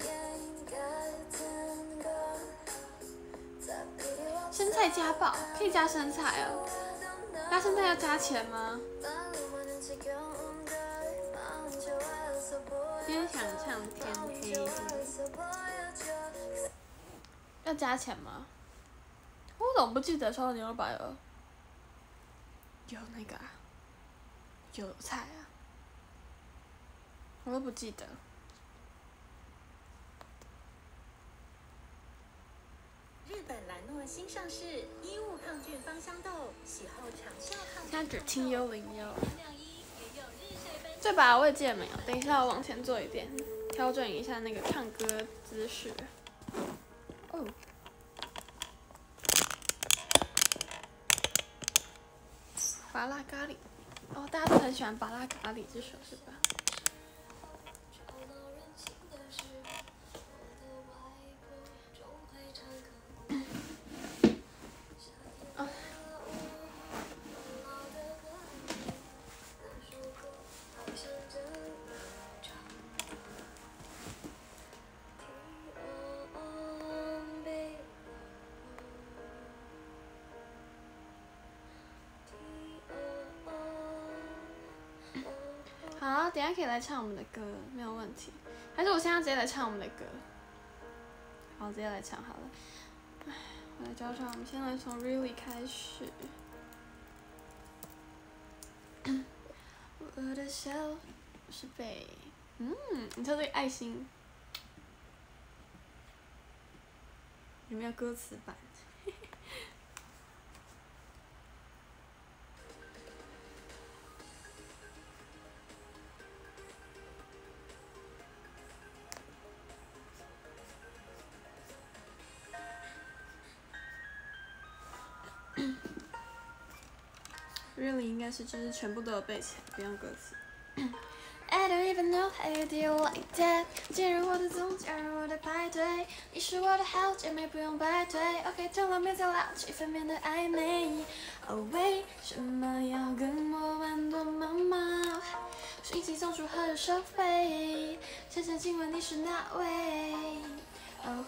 生菜加爆，可以加生菜哦。加生菜要加钱吗？今天想唱天黑，要加钱吗？ 么不记得烧的牛肉堡有那个有菜啊？我都不记得。 日本兰诺新上市衣物抗菌芳香豆，洗后长效抗菌。 现在只听幽灵哟。 亮衣也有日晒斑。 这把我也记得没有，等一下我往前坐一点，调整一下那个唱歌姿势。哦。麻辣咖喱，哦，大家都很喜欢麻辣咖喱这首是吧？哦。好，等一下可以来唱我们的歌，没有问题。还是我现在直接来唱我们的歌？好，直接来唱好了。唉，我来找找，我们先来从 Really 开始。我的笑是被，你说这个爱心有没有歌词版？Really 应该是就是全部都有背起来，不用歌词。I don't even know how you do like that。进入我的总，加入我的派对，你是我的好姐妹，不用排队。OK， 从来没走到气氛变得暧昧。哦，为什么要跟我玩躲猫猫？讯息送出后又收回，想想今晚你是哪位？Oh,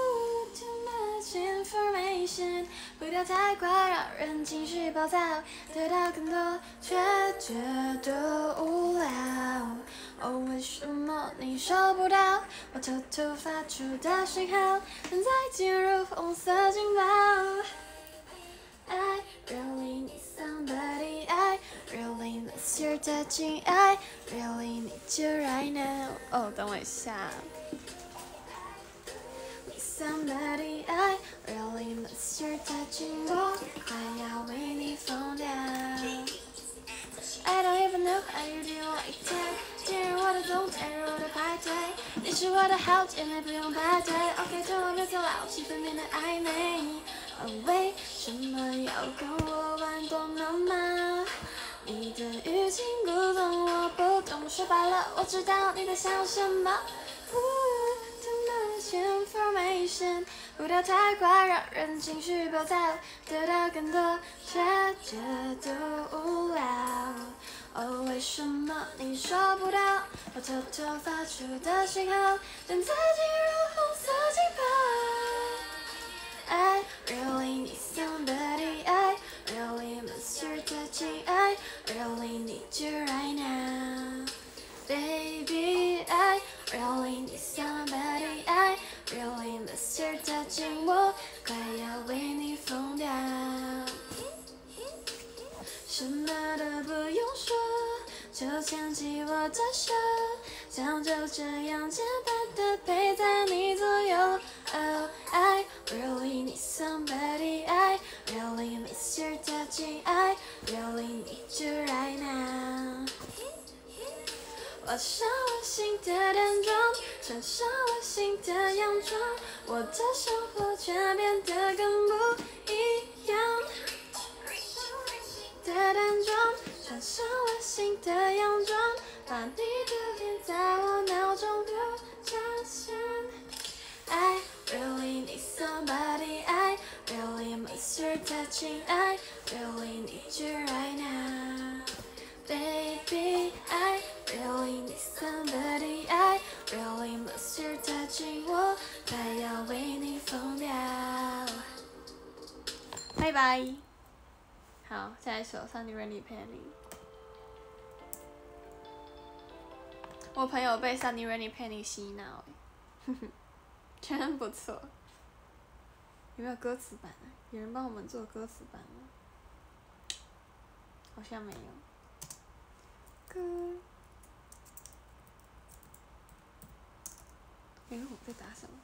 too much information， 步调太快，让人情绪暴躁，得到更多却觉得无聊。哦，为什么你收不到我偷偷发出的信号？正在进入红色警报。I really need somebody. I really miss your touching. I really need you right now. 哦，等我一下。Somebody, I really miss your touching， 我快要为你疯掉。I don't even know how you do like that。进入我的总，加入我的派对，你是我的好姐妹，不用排队。OK， 从来没走到气氛变得暧昧。哦，为什么要跟我玩躲猫猫？你的语气不懂，我不懂，说白了，我知道你在想什么。Information， 步调太快，让人情绪暴躁，得到更多却觉得无聊。哦，为什么你收不到我偷偷发出的信号？正在进入红色警报。I really need somebody. I really miss your touching. I really need you right now, baby. I really need somebody. I really miss your touching， 我快要为你疯掉。什么都不用说，就牵起我的手，想就这样简单的陪在你左右。Oh, I really need somebody. I really miss your touching. I really need you right now。画上了新的淡妆，穿上了新的洋装，我的生活却变得更不一样。的淡妆，穿上了新的洋装，把你的脸在我脑中留下线。I really need somebody. I really miss your touching. I really need you right now, baby. I really need somebody. I really miss your touching， 我快要为你疯掉。拜拜。好，下一首《Sunny Rainy Penny》。我朋友被《Sunny Rainy Penny》洗脑，真不错。 有没有歌词版啊？有人帮我们做歌词版吗？好像没有。歌。哎，我在打什么？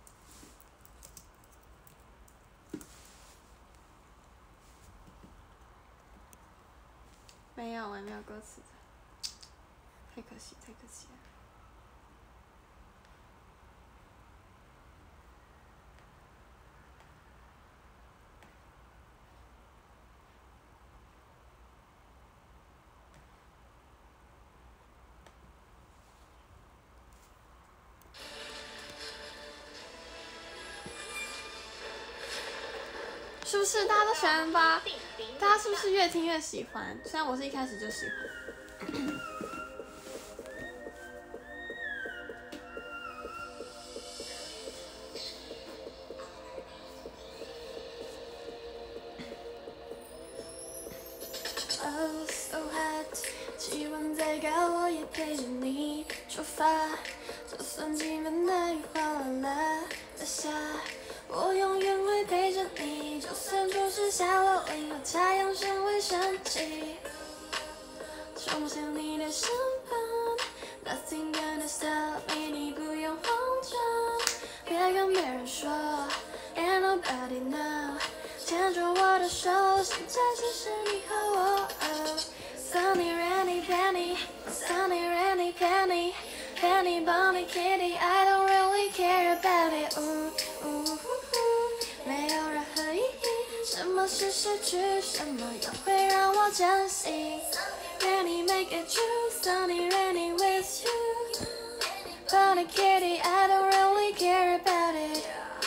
没有，我也没有歌词的，太可惜，太可惜了。是不是大家都喜欢吧？大家是不是越听越喜欢？虽然我是一开始就喜欢。Oh so hot， 气温再高我也陪着你出发，就算寂寞的雨哗啦啦的下。我永远会陪着你，就算初时下了雨和太阳升为升起，冲向你的身旁 ，Nothing gonna stop me， 你不用慌张，别跟别人说 ，And nobody know， 牵住我的手，现在只是你和我。Sunny rainy penny， Sunny rainy penny，Penny bunny kitty，I don't really care about it。没有任何意义，什么是失去，什么又会让我珍惜 ？Rainy make it true， sunny rainy with you。Bunny kitty，I don't really care about it。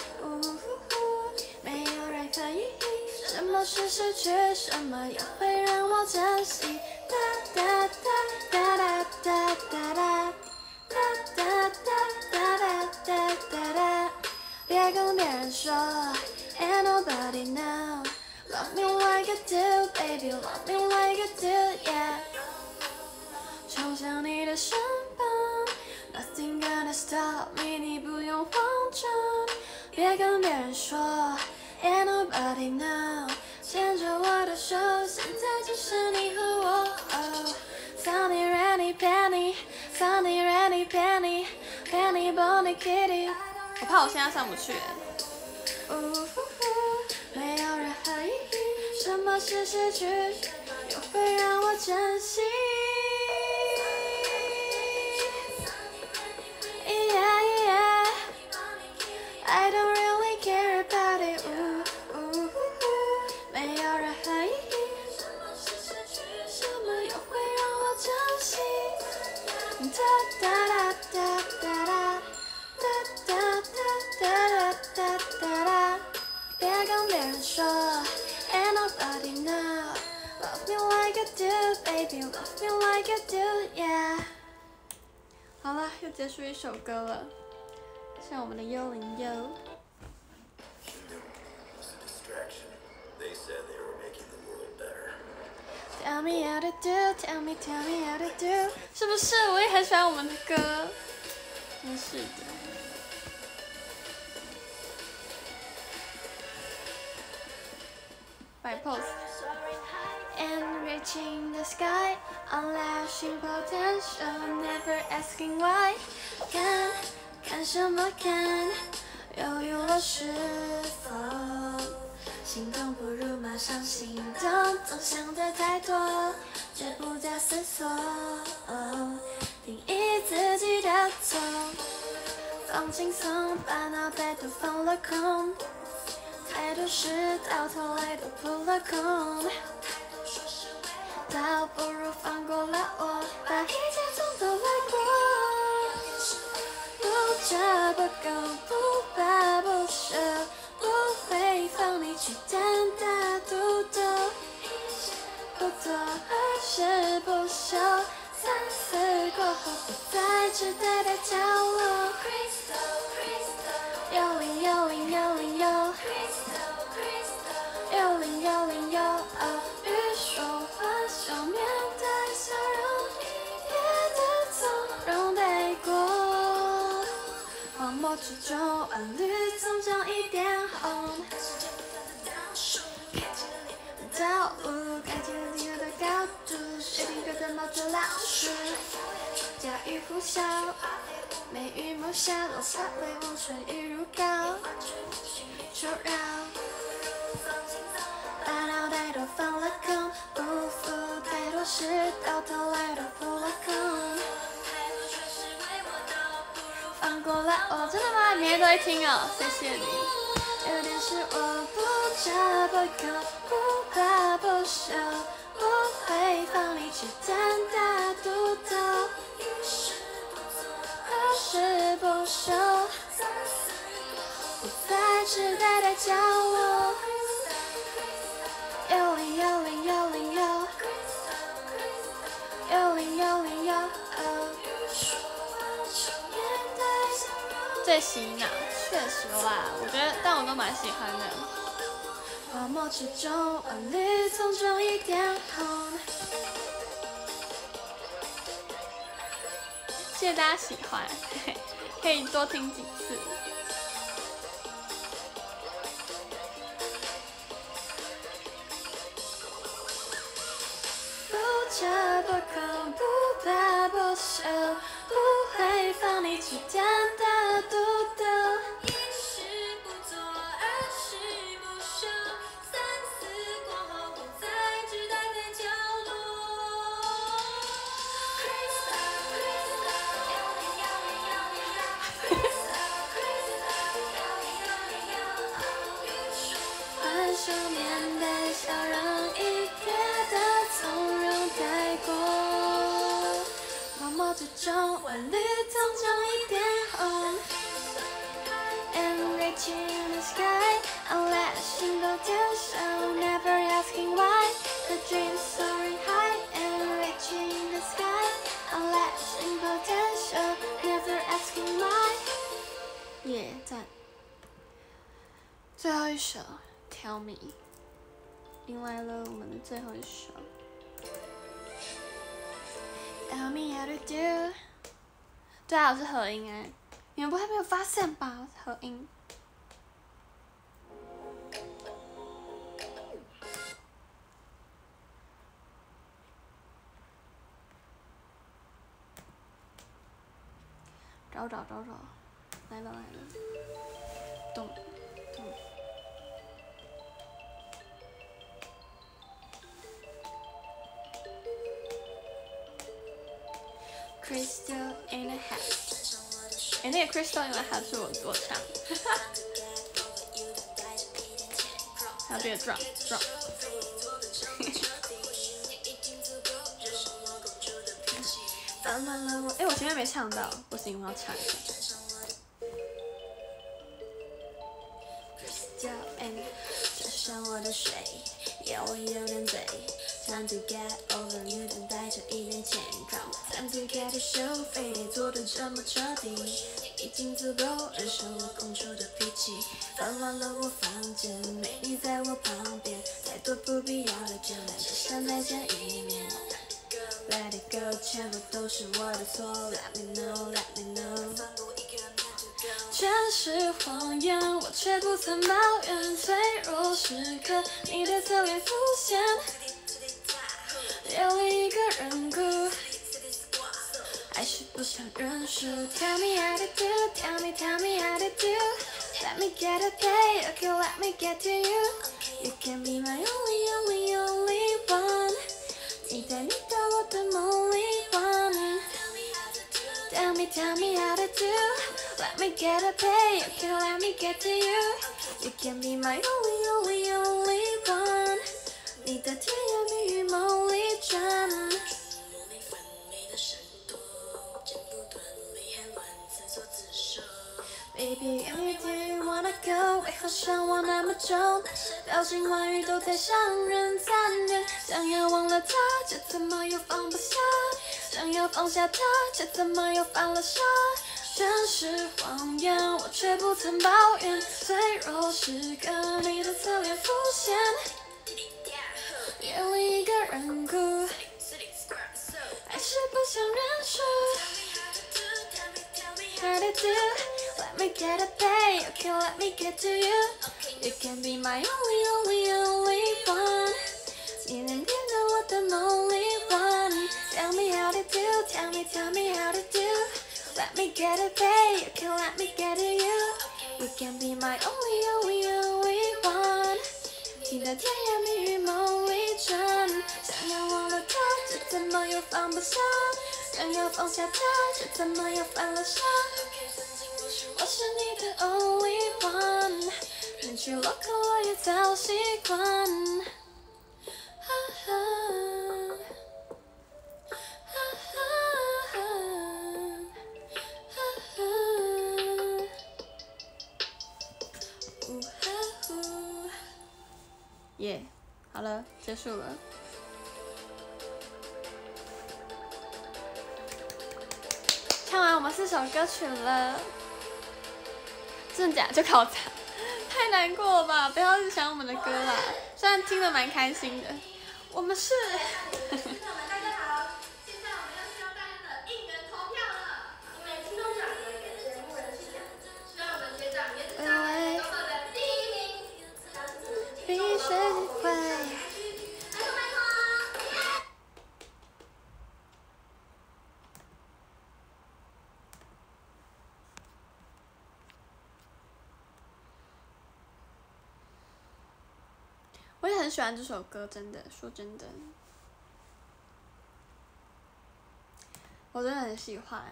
没有任何意义，什么是失去，什么又会让我珍惜？哒哒哒哒哒哒哒哒哒哒哒哒哒哒。别跟别人说 ，And nobody know。Love me like I do, baby, love me like I do, yeah。冲向你的身旁 ，Nothing gonna stop me， 你不用慌张。别跟别人说 ，And nobody know。牵着我的手，现在只是你和我。Sunny rainy penny, sunny rainy penny, penny bunny kitty。我怕我现在上不去。没有任何意义，什么是失去，又会让我珍惜。I don't really care about it。没有任何意义，什么是失去，什么又会让我珍惜？哒哒哒哒哒哒哒哒哒哒哒。别跟别人说 ，And nobody know。Love me like I do, baby, love me like I do, yeah。好了，又结束一首歌了，像我们的幽灵幽。Tell me how to do, tell me how to do， 是不是？我也很喜欢我们的歌，真是的。摆 pose。And reaching the sky, unleashing potential, never asking why。看什么看？犹豫了是否？心动不如马上行动，总想的太多，却不假思索。定义自己的错，放轻松，把脑袋都放了空。太多事到头来都扑了空，倒不如放过了我，把一切从头来过。不折不扣，不怕不舍，不会放你去单打独斗。不做而是不休，三思过后不再只待在角落。幽灵幽灵幽灵幽，幽灵幽灵幽，欲说还休，面带笑容，别的从容带过。荒漠之中，万绿总将一点红。 雨呼啸，美玉眸下落花微望春意如膏，求饶，把脑袋都放了空，不负太多事，到头来都扑了空。放过了我，真的吗？你每天都会听哦，谢谢你。有点事我不折不扣，不怕不休，不会放你去单打独斗，好事不休，不再只待在角落。幽灵幽灵幽灵幽，幽灵幽灵幽。最洗脑，确实啦，我觉得，但我都蛮喜欢的。泡沫之中，万缕丛中一点红。谢谢大家喜欢，嘿嘿，可以多听几次。不折不扣，不怕不休，不会放你去单打独斗。一事不做，二事不休，三思过后不再只待在角落。换上面带笑容，一瞥的从容带过。泡沫之中，万缕丛中一点红。And reaching the sky, I'll let 心都接受 ，never asking why. The dream's soaring high and reaching the sky, I'll let 心都接受 ，never asking why. 耶，赞！最后一首。Tell me， 迎来了我们的最后一首。Tell me how to do。对啊，我是合音哎，你们不会没有发现吧？我是合音。找，来了，咚咚。Crystal in a hat， 哎，那个 Crystal in a hat 是我唱，还有这个 drum， 烦了我，哎，我前面没唱到，不行，我要唱一下。Crystal in， 沾上我的水，要我有点醉。Time to get over， 有点带着一点欠靠。Time to get to show， 非得做得这么彻底，已经足够忍受我公主的脾气。翻乱了我房间，没你在我旁边，太多不必要的眷恋，只想再见一面。Let it go， 全部都是我的错。Let me know，Let me know。全是谎言，我却不曾抱怨。脆弱时刻，你的侧脸浮现。有一个人哭，还是不想认输。Tell me how to do, tell me how to do. Let me get a day, okay, let me get to you. You can be my only one. 你在你的我的梦里玩。Tell me how to do. Let me get a day, okay, let me get to you. You can be my only one. 你的甜言蜜语梦里转。Baby, anything you wanna go？ 为何伤我那么重？表情婉语都太伤人残忍。想要忘了他，却怎么又放不下？想要放下他，却怎么又犯了傻？全是谎言，我却不曾抱怨。脆弱时刻，你的侧脸浮现。有一个人哭，还是不想认输。How to do? Let me get a day, okay, let me get to you. You can be my only one. 你能变成我的梦里 one. Tell me how to do, tell me how to do. let me get it, babe. You can let me get it, you. You can be my only one. 你的甜言蜜语梦里转，想要忘了他，却怎么又放不下？想要放下他，却怎么又犯了傻？我是你的 only one， 人去楼空我也早习惯。耶，好了，结束了。唱完我们4首歌曲了，真假就考砸，太难过了吧！不要一直想我们的歌啦，虽然听得蛮开心的。我们是。 大家好，现在我们要需要大家的应援投票了，因为金钟奖有一个节目人气奖，希望我们学长也是大家高考的第1名。 必须会。我也很喜欢这首歌，真的，说真的，我真的很喜欢。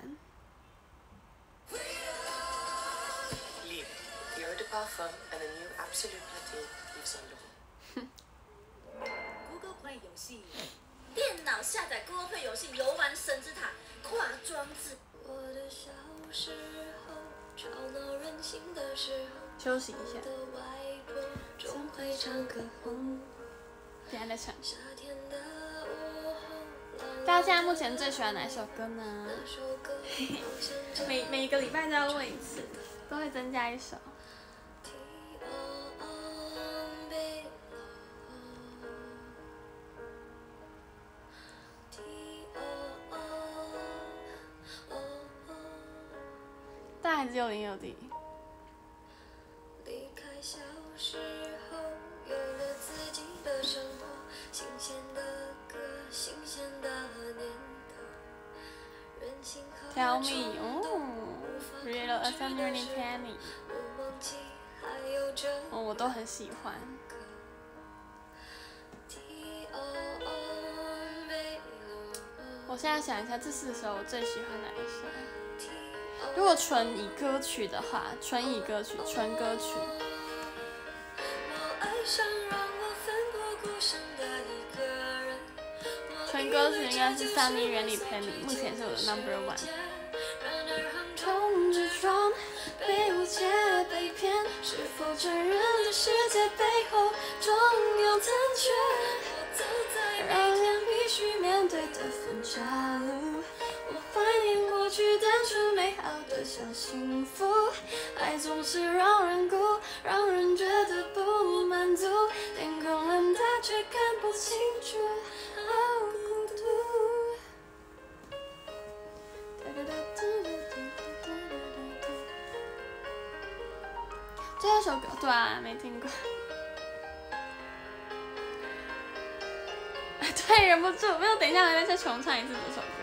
Google Play 游戏，电脑下载 Google Play 游戏，游玩神之塔，跨装置。我的小时候，吵闹任性的时候， 休息一下。 总会唱歌哄。 等下再唱。大家现在目前最喜欢哪首歌呢？每个礼拜都要问一次，都会增加一首。但还是有零有地。 离开小时候，有了自己的生活，新鲜的歌，新鲜的念头，任性和 Tell me， Real Assembly Penny， 我都很喜欢。我现在想一下，这4首我最喜欢哪一首？如果纯以歌曲的话，纯歌曲。纯歌曲应该是 Sunny Really Penny， 目前是我的 No.1。痛之中被误解被骗，是否承认这世界背后总有残缺？让人必须面对的分岔路。我怀念过去单纯美好的小幸福，爱总是让人哭，让人觉得不满足。天空很大，却看不清楚，好孤独。这首歌，对啊，没听过。对，忍不住，没有，等一下我再重唱一次这首歌。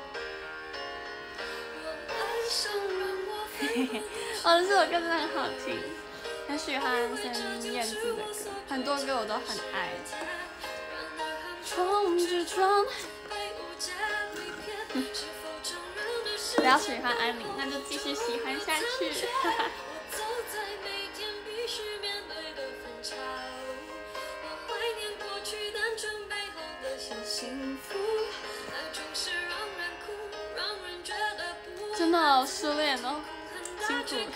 哦，这首歌真的很好听，很喜欢孙燕姿的歌，很多歌我都很爱。冲之中，不要喜欢安妮，那就继续喜欢下去。真的好失恋哦，辛苦了。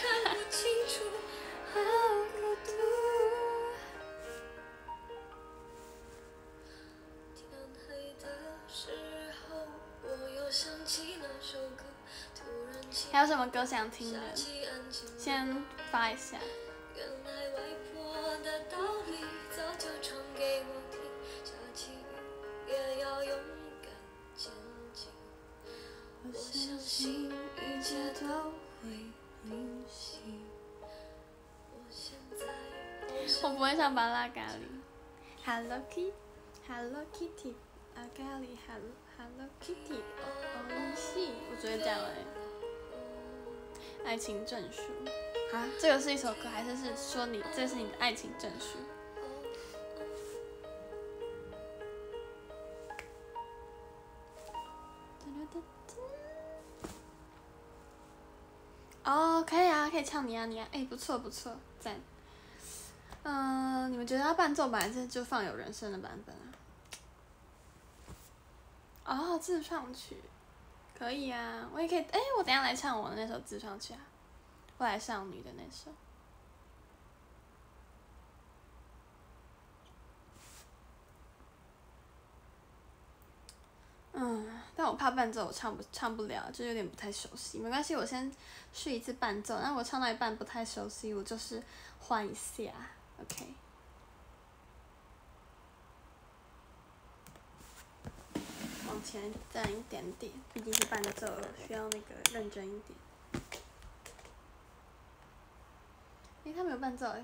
还有什么歌想听的？先发一下。我相信一切都会明晰。我不会唱巴拉咖喱。Hello Kitty，Hello Kitty， 阿咖喱 Hello Kitty， 哦西，我只会这样哎。 爱情证书啊，这个是一首歌，还是说你这是你的爱情证书？哦，可以啊，可以唱你啊你啊，哎，不错不错，赞。你们觉得要伴奏版还是就放有人声的版本啊？哦，自创曲，可以啊，我也可以。哎，我等一下来唱我的那首自创曲啊，未来少女的那首。但我怕伴奏我唱不了，就有点不太熟悉。没关系，我先试一次伴奏。那我唱到一半不太熟悉，我就是换一下 ，OK。往前站一点点，毕竟是伴奏了，需要那个认真一点。他没有伴奏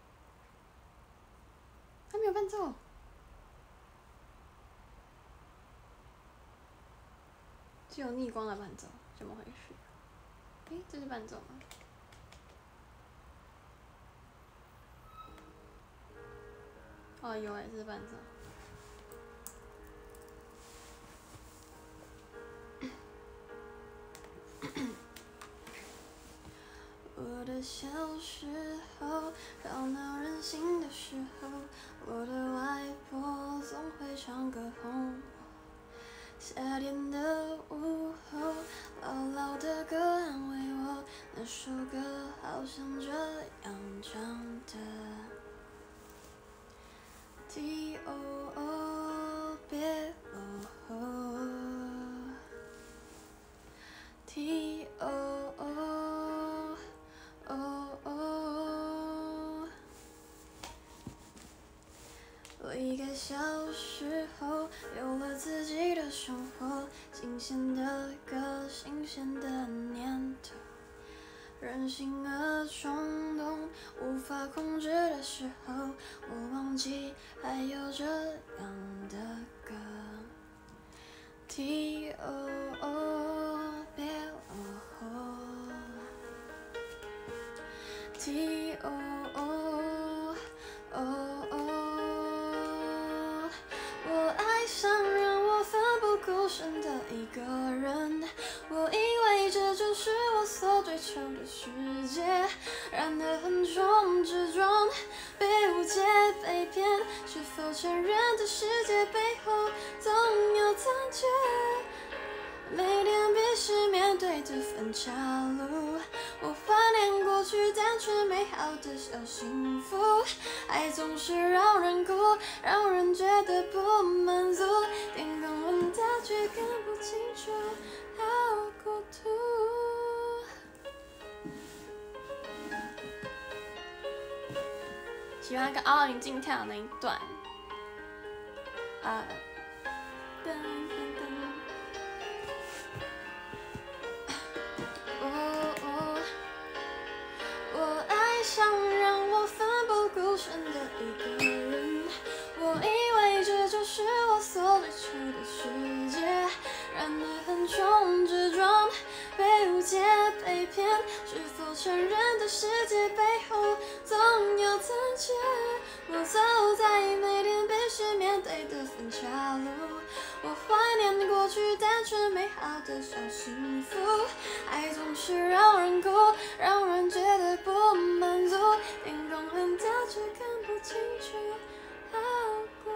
他没有伴奏。只有逆光的伴奏，怎么回事？这是伴奏吗？哦，有这是伴奏。我的小时候，吵闹任性的时候，我的外婆总会唱歌哄我。夏天的午后，老老的歌安慰我，那首歌好像这样唱的。T.O.O. 别落后 T.O.O. Oh. 我1个小时后有了自己的生活，新鲜的歌，新鲜的念头，任性而冲动，无法控制的时候，我忘记还有这样的歌。T.O.O. 别落后 T.O.O.我爱上让我奋不顾身的一个人，我以为这就是我所追求的世界，然而横冲直撞，被误解被骗，是否承认这世界背后总有残缺？每天必须面对这份岔路，我怀念过去单纯美好的小幸福，爱总是让人哭，让人觉得不满足，天空很大却看不清楚，好孤独。喜欢跟奥运静跳那一段，噔噔噔。我爱上让我奋不顾身的一个人，我以为这就是我所追求的世界，然而横冲直撞，被误解被骗，是否承认的世界背后总有残缺？我走在每天必须面对的分岔路，我怀念过去单纯美好的小幸福，爱总是让人哭，让人觉得不满足，天空很大却看不清楚，好孤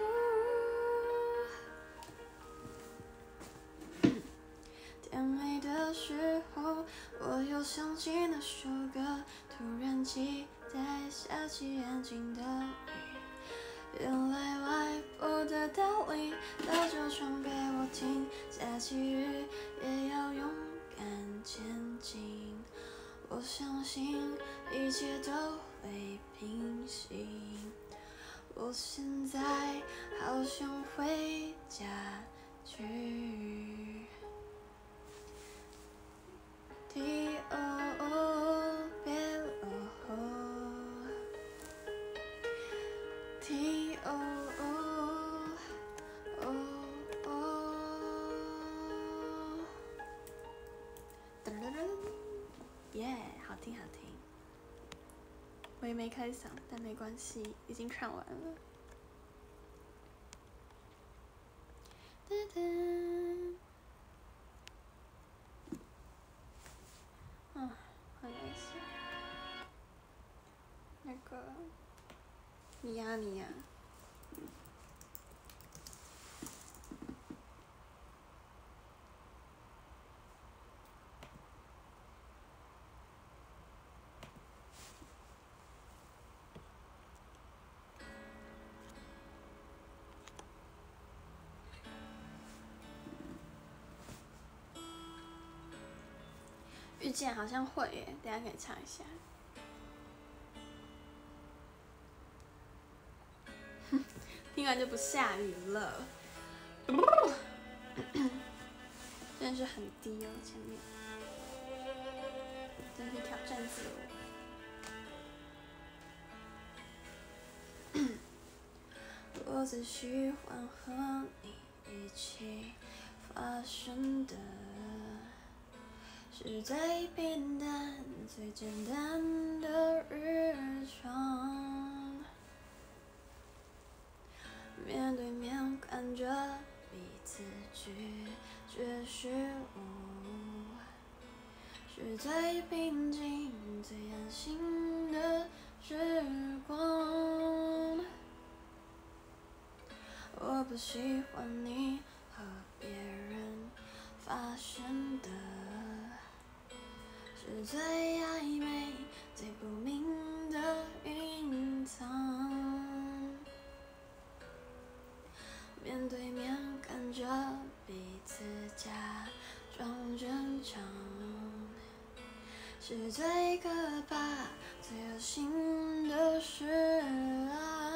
独。甜美的时候，我又想起那首歌，突然期待下起安静的雨，原来外婆的道理早就传给我听，下起雨也要勇敢前进，我相信一切都会平息，我现在好想回家去。T.O.O. 别落后 T.O.O. Yeah. 回没开嗓，但没关系，已经唱完了。噔噔。很难写。那个，你呀。遇见好像会耶，等下可以唱一下。听完就不下雨了。真的是很低哦，前面。真是挑战自我。我最喜欢和你一起发生的。是最平淡、最简单的日常，面对面看着彼此拒绝失误，是最平静、最安心的时光。我不喜欢你和别人发生的。是最暧昧、最不明的隐藏，面对面看着彼此假装正常，是最可怕、最恶心的事啊！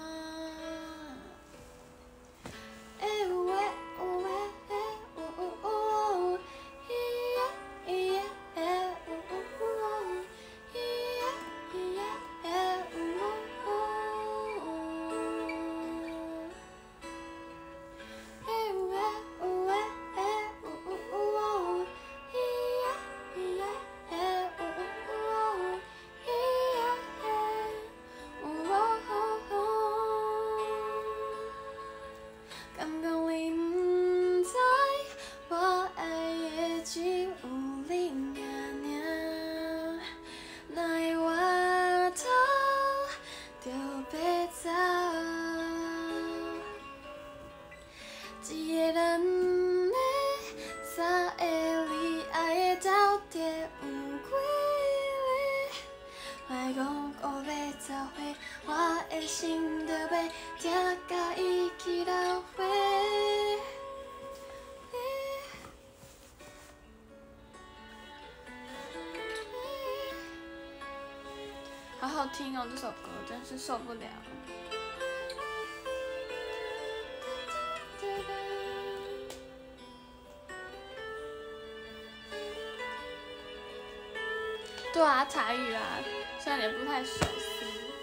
好好听哦，这首歌真是受不了。对啊，台语啊，虽然也不太熟悉。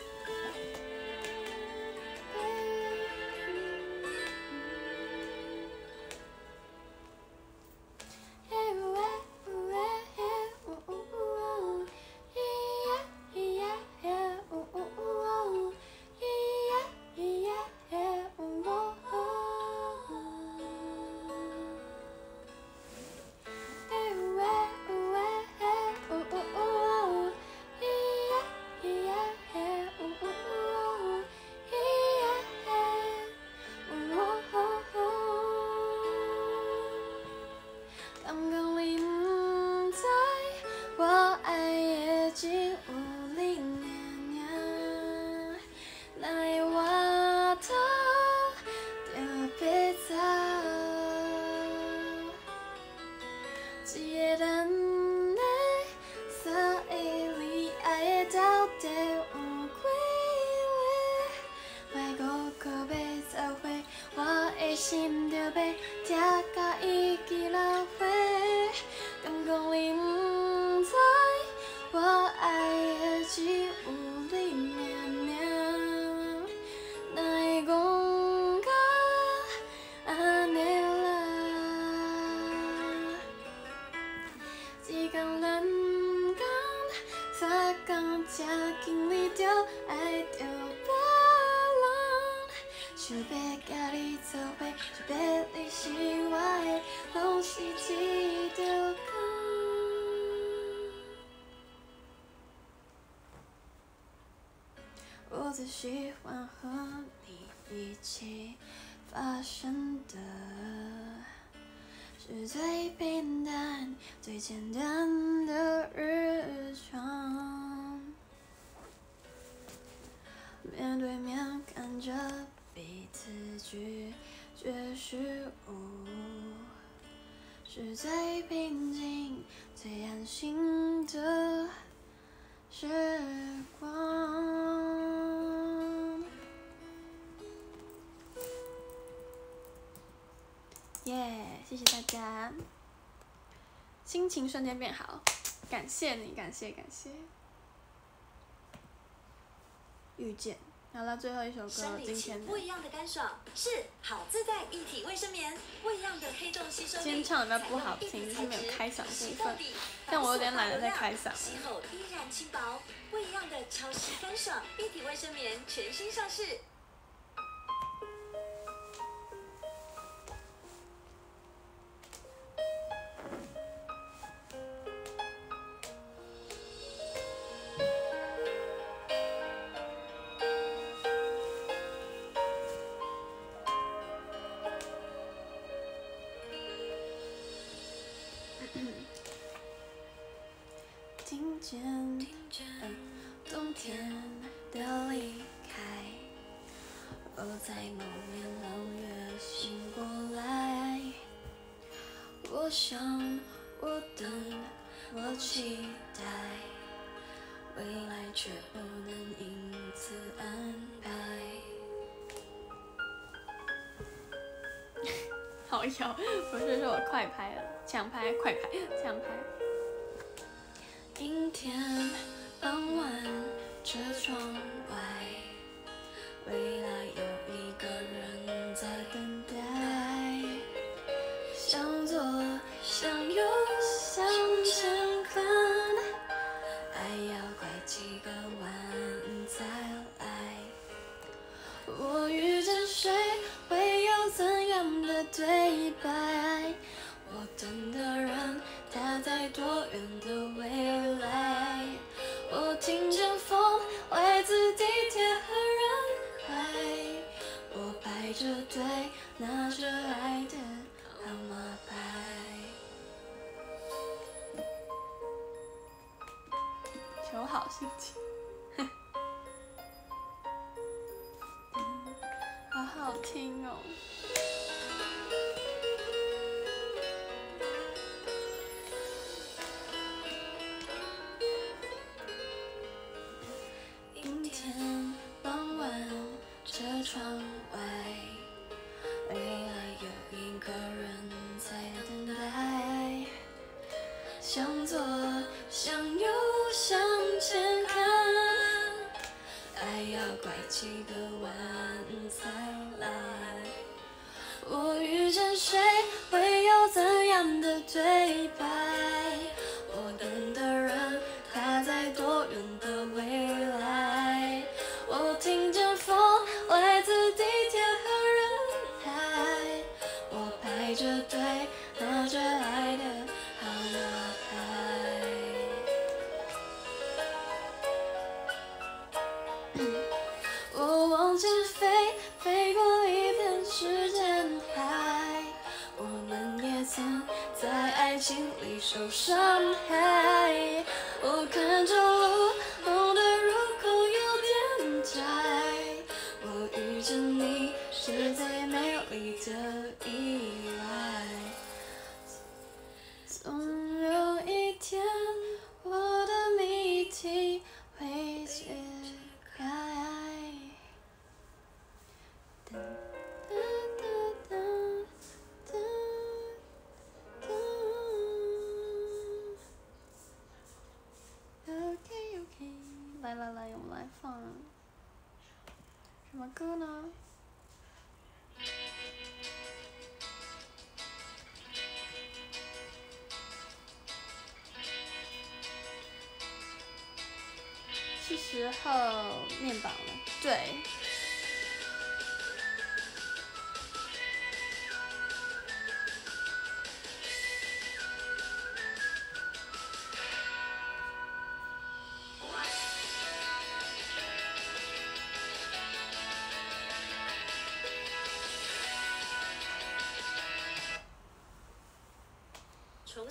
心就被痛甲已经老花，敢讲你不知，我爱的只有你尔，哪会讲到安尼啦？一天两天，三天才经历着想要甲你做伙，就要你心外的，拢是一条江。我最喜欢和你一起发生的，是最平淡、最简单的日常。面对面看着彼此拒绝虚无，是最平静、最安心的时光。耶，谢谢大家，心情瞬间变好，感谢你，感谢感谢。遇见，好了，最后一首歌，今天不一样的干爽是好自在一体卫生棉，不一样的黑洞吸收力。 今天唱的不好听，是没有开嗓部分，但我有点懒得再开嗓了。 吸后依然轻薄，不一样的超湿干爽一体卫生棉全新上市。 听见，冬天的离开，我在某年6月醒过来。我想，我等，我期待，未来却不能因此安排。好摇，不是说我快拍了，抢拍，快拍，抢拍。阴天傍晚，车窗外，未来有一个人在等待。向左，向右，向前看，爱要拐几个弯才来。我遇见谁，会有怎样的对白？我等的人，他在多远的未来？我听见风来自地铁和人海，我排着队拿着爱的号码牌。求好心情，好好听哦。阴天傍晚，车窗外，未来有一个人在等待。向左，向右，向前看，爱要拐几个弯才来。我遇见谁，会有怎样的对白？我等的人，他在多远的未来？我听见风来自地铁和人海，我排着队拿着爱的号码牌。我往前飞，飞过一片时间海，我们也曾在爱情里受伤害。我看着路，梦的入口有点窄，我遇见你是最美丽的意外。总有一天，我的谜题会解开。噔噔噔噔噔。OK， 来，我们来放什么歌呢？是时候面饱了，对。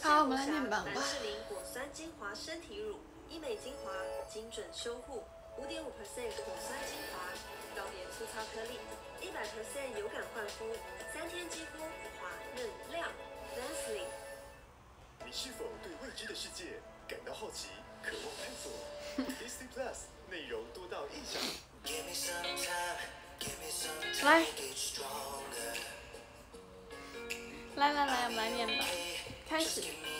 好，我们来念榜吧。 凡士林果酸精华身体乳，医美精华，精准修护，5.5%果酸精华，高棉粗糙颗粒，100%有感焕肤，3天肌肤滑嫩亮。Vaseline。 你是否对未知的世界感到好奇，渴望探索？Disney Plus 内容多到意想。 来，我们来念吧。开始。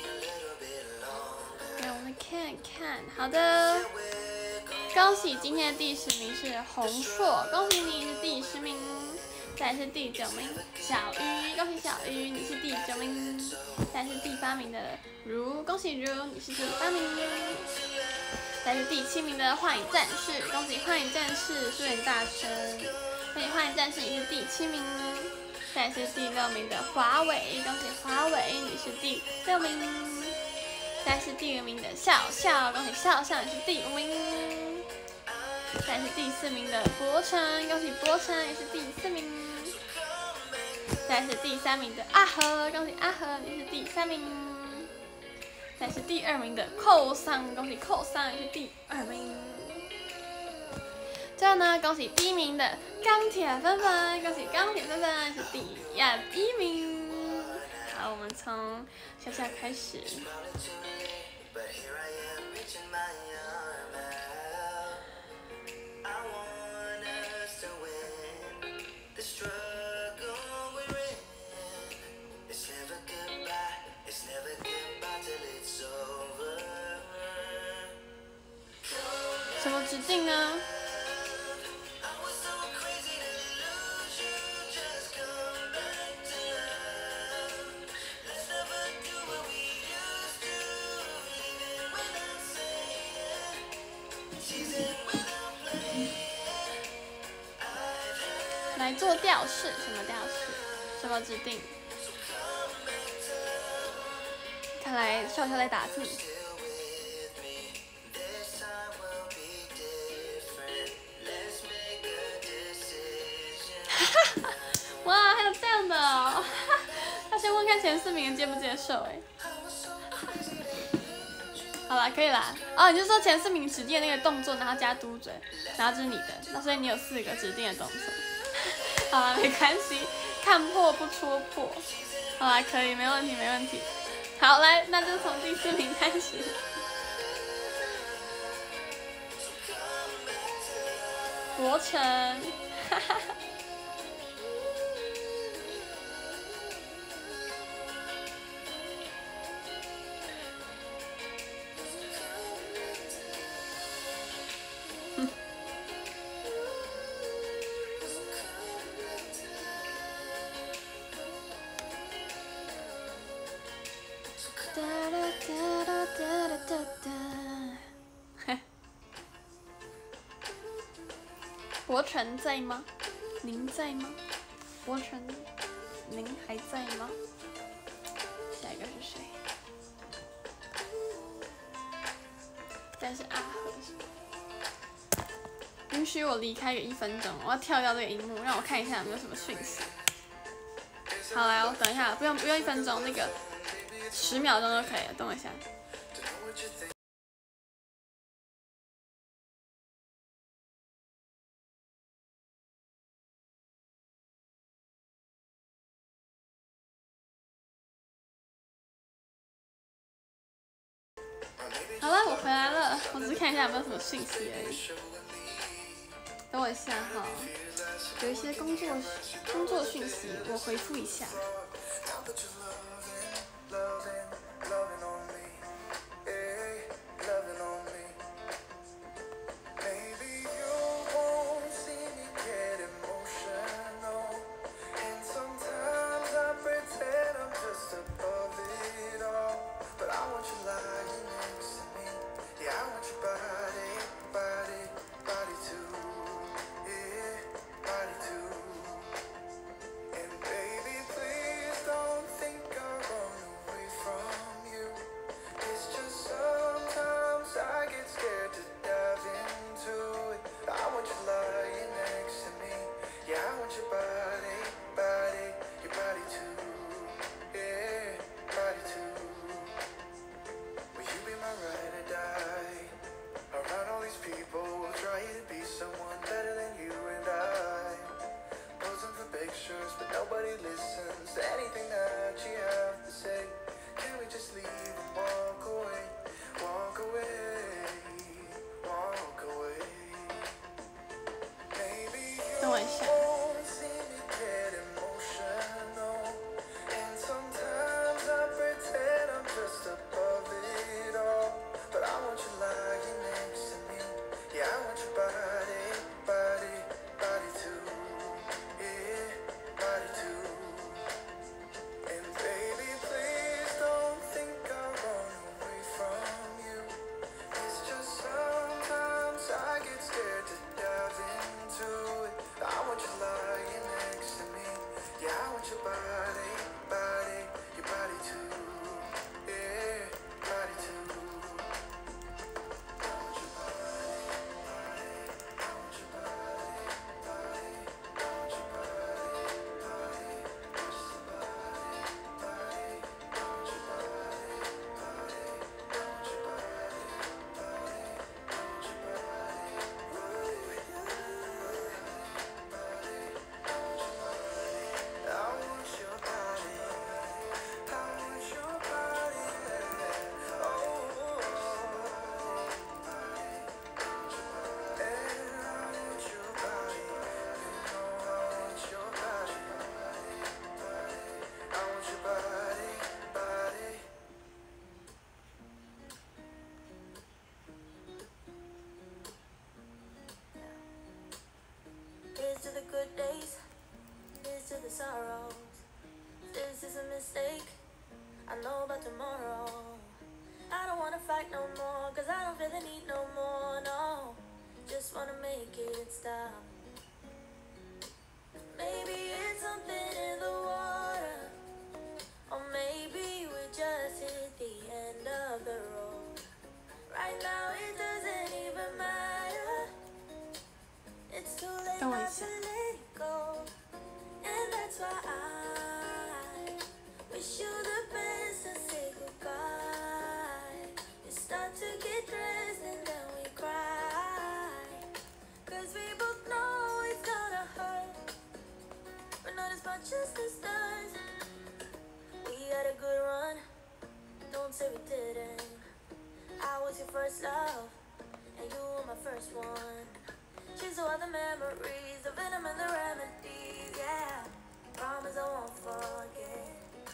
让我们看看，好的。恭喜今天的第10名是洪硕，恭喜你是第10名。再来是第9名小鱼，恭喜小鱼，你是第9名。再来是第8名的如，恭喜如，你是第8名。再来是第7名的幻影战士，恭喜幻影战士，说点大声。恭喜幻影战士，你是第7名。再来是第6名的华为，恭喜华为，你是第6名。再来是第5名的笑笑，恭喜笑笑，你是第5名。再来是第4名的博成，恭喜博成，也是第4名。再来是第3名的阿和，恭喜阿和，你是第3名。再来是第2名的寇桑，恭喜寇桑，也是第2名。最后呢，恭喜第1名的钢铁芬芬，恭喜钢铁芬芬是第1名。好，我们从笑笑开始。什么指定呢？来做调式，什么调式？什么指定？看来笑笑在打字。哇，还有这样的哦！要先问看前4名接不接受哎。好啦，可以啦。哦，你就说前4名指定的那个动作，然后加嘟嘴，然后这是你的，那所以你有4个指定的动作。好啦，没关系，看破不戳破。好啦，可以，没问题，没问题。好，来，那就从第4名开始。博成，哈哈哈。博成在吗？您在吗？博成，您还在吗？下一个是谁？再是阿和。允许我离开个1分钟，我要跳掉这个荧幕，让我看一下有没有什么讯息。好，来，我等一下，不用1分钟，那个10秒钟就可以了，等我一下。好了，我回来了，我只是看一下有没有什么讯息而已。等我一下哈，有一些工作讯息，我回复一下。 From listens to anything that you have to say. Can we just leave and walk away? Walk away, walk away. Maybe you 等我一下。 won't see me get emotional, and sometimes I pretend I'm just above it all. But I want you lying next to me. Yeah, I want your body, body, body too. Yeah, body too. And baby, please don't think I'll run away from you. It's just sometimes I get scared to dive into it. I want you lying next to me. Yeah, I want your body, body, your body too. Yeah, body too. I want your body, body, I want your body, body, I want your body, body, just your body, body, I want your body, body, I want your body, body, I want your body, I want your body, I want your body, oh. Here's to the good days, here's to the sorrows. This is a mistake, I know about tomorrow. I don't wanna fight no more, cause I don't feel the need no more, no. Just wanna make it stop. Maybe it's something in the water, or maybe we just hit the end of the road. Right now it doesn't even matter. It's too late 等我一 not 下 to let it go. And that's why I wish you the best and say goodbye. We start to get dressed and then we cry. Cause we both know it's gonna hurt, but not as much as this does. We had a good run, don't say we didn't. I was your first love, and you were my first one. Cheers to all the memories, the venom and the remedies, yeah. Promise I won't forget.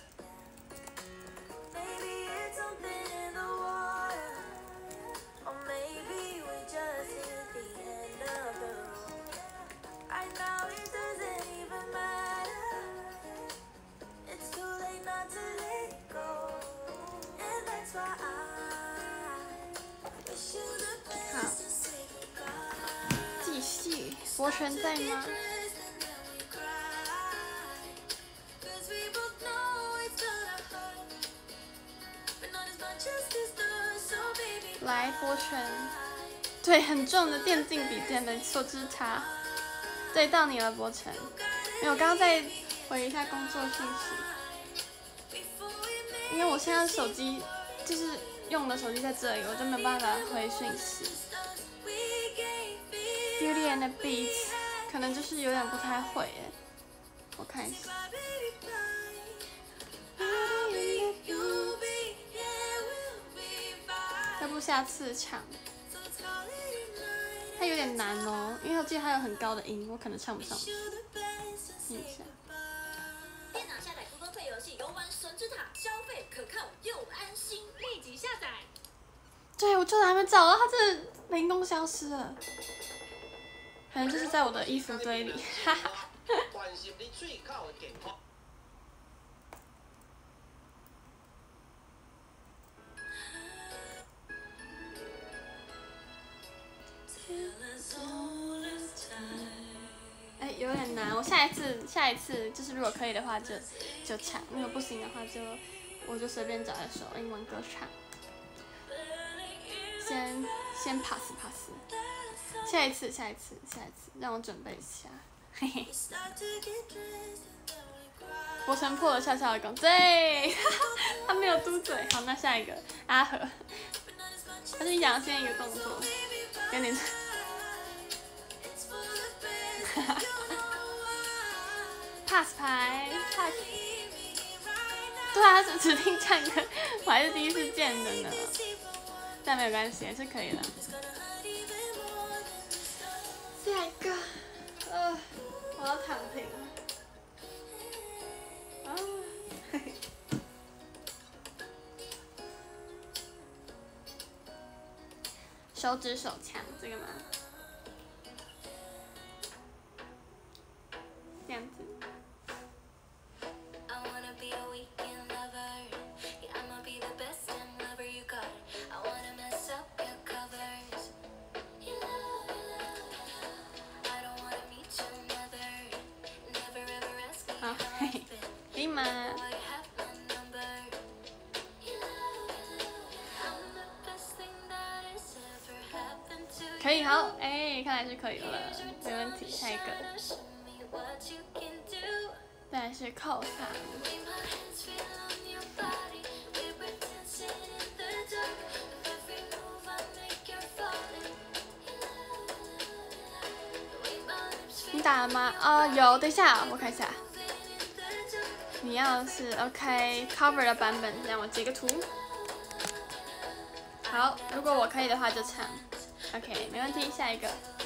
Maybe it's something in the water, or maybe we just hit the end of the road. Right now it doesn't even matter. It's too late not to let it go. And that's why I wish you the best and say goodbye. 继续，博成在吗？ Cause we both know it's gonna hurt, but not as much as this does. So baby, 来，博成，对，很重的电竞笔电，没错，就是它。对，到你了，博成。没有，我刚刚在回一下工作讯息，因为我现在手机就是用的手机在这里，我就没有办法回讯息。Beauty and the Beast 可能就是有点不太会耶，我看一下。要不下次唱？它有点难哦，因为我记得它有很高的音，我可能唱不上去。听一下。 电脑下载 Google Play 游戏，游玩神之塔，消费可靠又安心，立即下载。 对，我就是还没找到，它这灵动消失了，可能就是在我的衣服堆里，哈哈。 关心你最靠的健康。 哎，有点难，我下一次就是如果可以的话就唱，如果不行的话我就随便找一首英文歌唱。先 pass， 下一次，让我准备一下，嘿嘿。博成破了笑笑的功，对，他没有嘟嘴。好，那下一个阿和，他是阳先一个动作，有点。 pass 牌 pass。对啊，只听唱歌，我还是第一次见的呢。但没有关系，还是可以的。下一个，我要躺平了。啊，嘿嘿。手指手枪这个吗？这样子。好，嘿嘿，可以吗？可以，好，看来是可以了，没问题。下一个，再来是扣上。你打了吗？有，等一下，我看一下。你要是 OK cover 的版本，让我截个图。好，如果我可以的话就唱。OK， 没问题，下一个。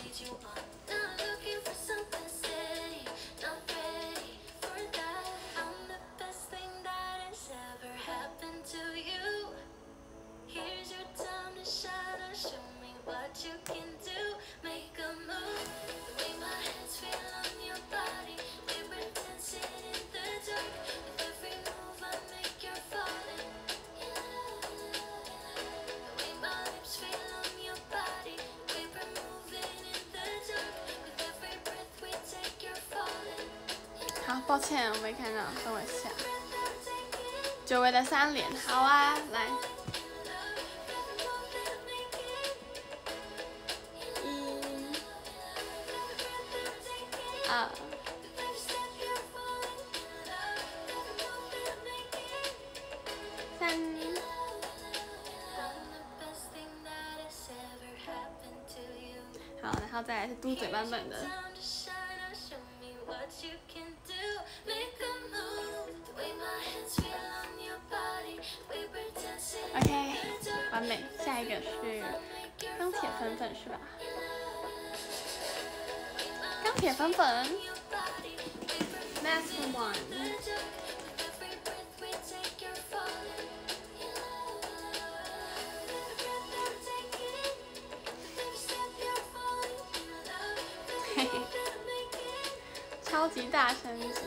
好，抱歉，我没看到，等我一下。久违的3连，好啊，来。1、2、3。好，然后再来是嘟嘴版本的。OK， 完美。下一个是钢铁粉粉是吧？钢铁粉粉 ，Last one。嘿嘿，超级大声级的。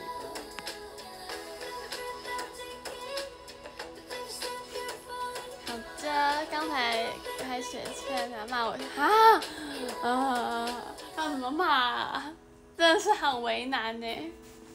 刚才开学前他骂我要怎么骂啊？真的是很为难呢。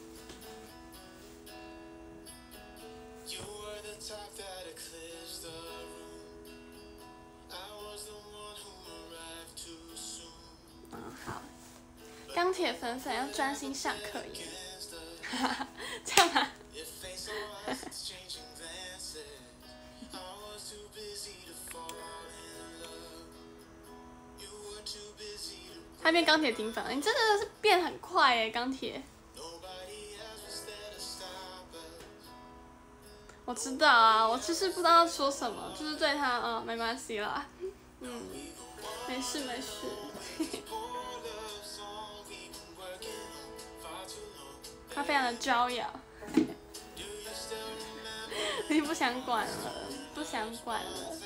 好，钢铁粉粉要专心上课耶。哈哈，这样吗？他变钢铁金粉了，你真的是变很快耶，钢铁。我知道啊，我其实不知道说什么，就是对他，没关系啦，没事没事。他非常的招摇，你不想管了，不想管了。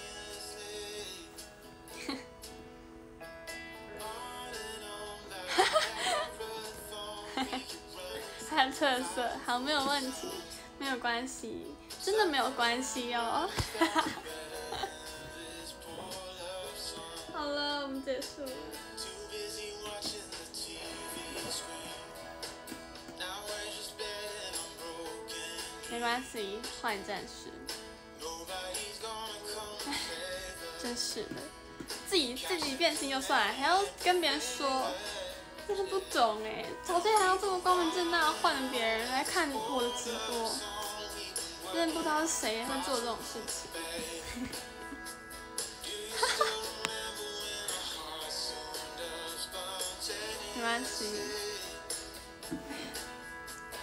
他的特色，好，没有问题，没有关系，真的没有关系哦。好了，我们结束了。没关系，换战士。真是的，自己变心就算了，还要跟别人说。真是不懂哎，早知道还要这么光明正大换别人来看我的直播，真的不知道是谁会做这种事情。没关系，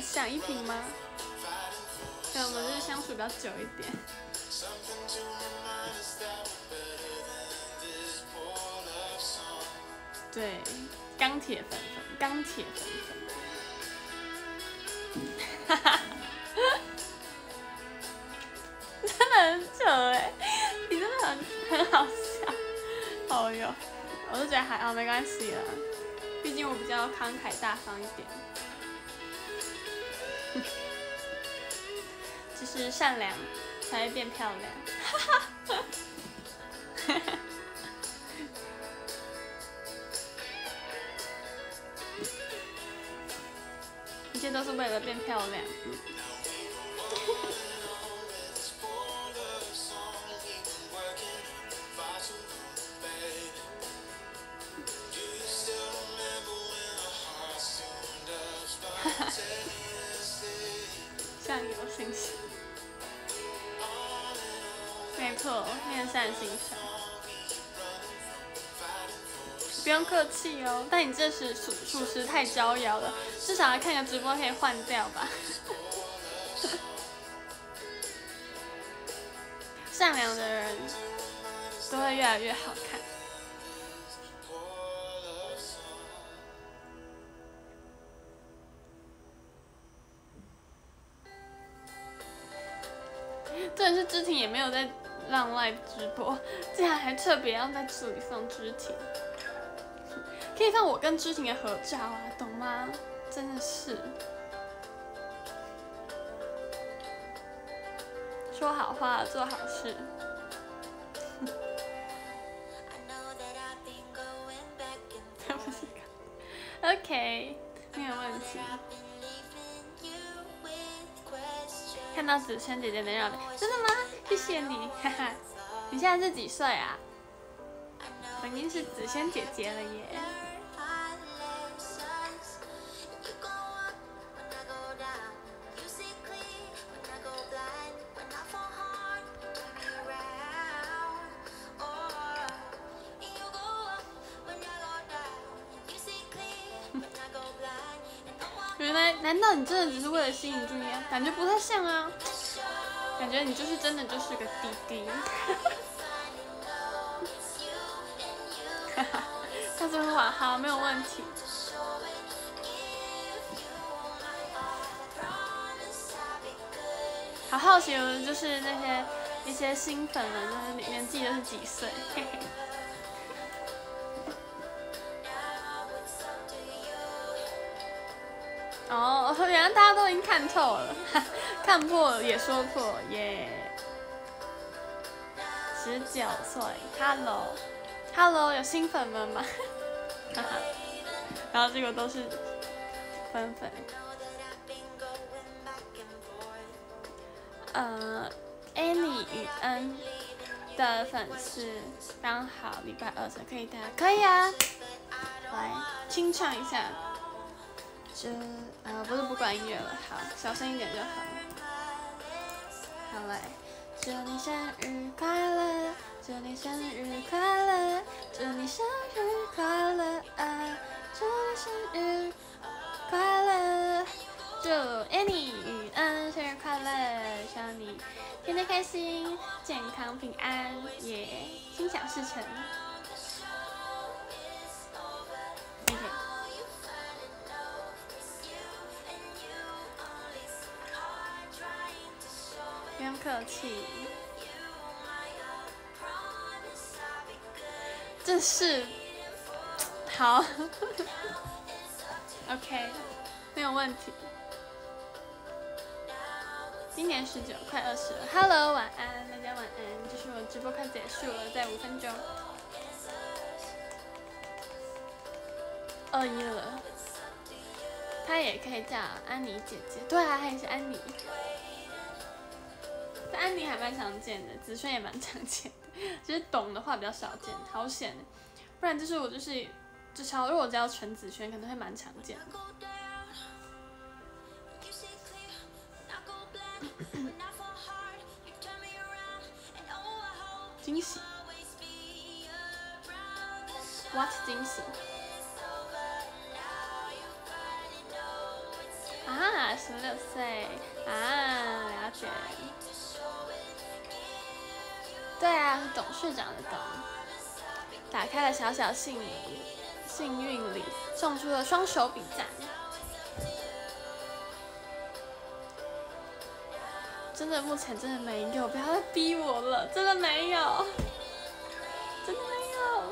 像一瓶吗？对，我们就是相处比较久一点。对，钢铁粉粉，钢铁粉粉。哈哈，真的很久哎，你真的很好笑。哦哟，我就觉得还好，没关系啦，毕竟我比较慷慨大方一点。就是善良才会变漂亮。一切都是为了变漂亮。相由心生，没错，面善心善，不用客气哦。但你这时属实太招摇了，至少来看个直播可以换掉吧。善良的人都会越来越好看。真的是知婷也没有在让 live 直播，竟然还特别要在这里放知婷，可以放我跟知婷的合照啊，懂吗？真的是说好话，做好事。OK， 没有问题。看到子萱姐姐的让脸，真的吗？谢谢你，哈哈。你现在是几岁啊？我已经是子萱姐姐了耶。原来，难道你真的只是为了吸引注意啊？感觉不太像啊，感觉你就是真的就是个弟弟。下次会玩好，没有问题。好好奇哦，就是那些一些新粉们，就是里面记得是几岁。嘿嘿。哦，原来大家都已经看透了，看破也说破耶。19岁 ，Hello，有新粉们吗？然后这个都是粉粉。Annie 雨恩的粉丝刚好礼拜2才可以带，可以啊，来清唱一下。不是不管音乐了，好，小声一点就好了。好来，祝你生日快乐，祝你生日快乐，祝你生日快乐啊！祝你生日快乐，祝 Annie 雨恩生日快乐，希望你天天开心，健康平安，也心想事成。不用客气，这是好，OK， 没有问题。今年19，快20了。Hello， 晚安，大家晚安。就是我直播快结束了，再5分钟。21了，她也可以叫安妮姐姐，对啊，她也是安妮。但安妮还蛮常见的，子萱也蛮常见的，只是懂的话比较少见，好险。不然就是我至少如果我叫纯子萱，可能会蛮常见的。惊喜 ？What 惊喜？ 啊，16岁啊，了解。对啊，是董事长的董。打开了小小幸运礼，送出了双手比赞。真的，目前真的没有，不要再逼我了，真的没有，真的没有。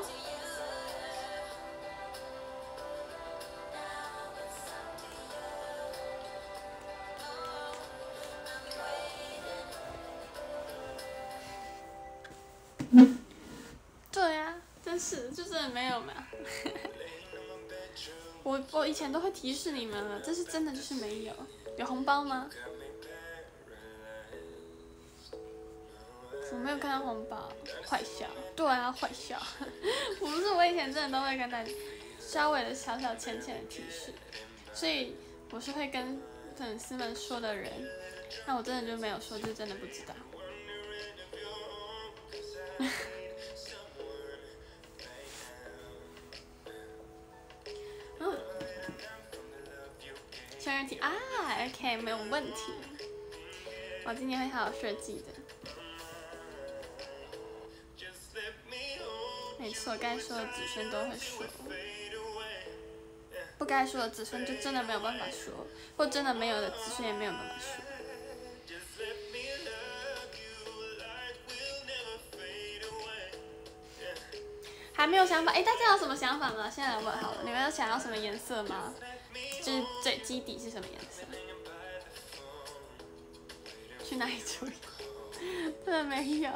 对啊，真是就真的没有嘛。我以前都会提示你们了，这是真的就是没有。有红包吗？我没有看到红包，坏笑。对啊，坏笑。不是，我以前真的都会跟大家稍微的小小浅浅的提示，所以我是会跟粉丝们说的人。那我真的就没有说，就真的不知道。生日题啊 ，OK， 没有问题。我今年会好好设计的。没错，该说的子孙都会说，不该说的子孙就真的没有办法说，或真的没有的子孙也没有办法说。还没有想法，大家有什么想法吗？现在来问好了，你们有想要什么颜色吗？就是最基底是什么颜色？去哪里处理？真的没有。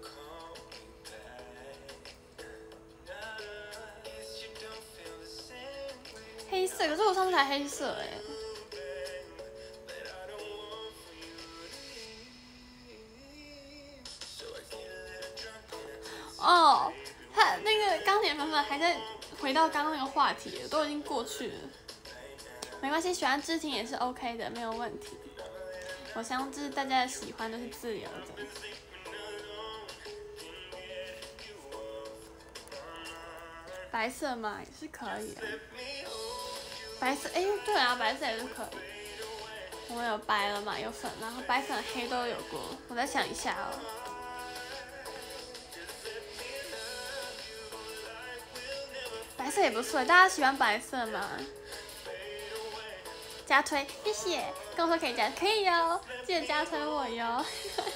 黑色，可是我上次才黑色哎。哦，他那个钢铁粉粉还在回到刚刚那个话题，都已经过去了。没关系，喜欢知婷也是 OK 的，没有问题。我相信大家的喜欢都是自由的。白色嘛也是可以的。白色，对啊，白色也是可以。我有白了嘛，有粉，然后白粉黑都有过。我再想一下哦。白色也不错，大家喜欢白色吗？加推，谢谢。跟我说可以加，可以哟，记得加推我哟。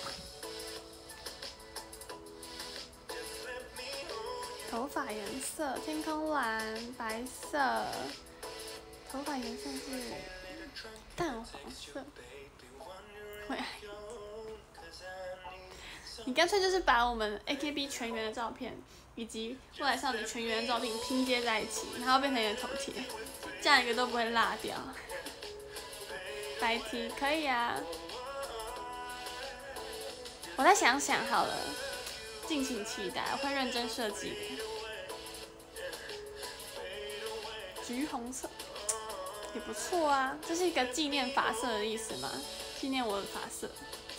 头发颜色：天空蓝、白色。头发颜色是淡黄色。你干脆就是把我们 AKB 全员的照片以及未来少女全员的照片拼接在一起，然后变成你的头贴，这样一个都不会落掉。白 T 可以啊，我再想想好了，敬请期待，我会认真设计的。橘红色也不错啊，这是一个纪念发色的意思吗？纪念我的发色。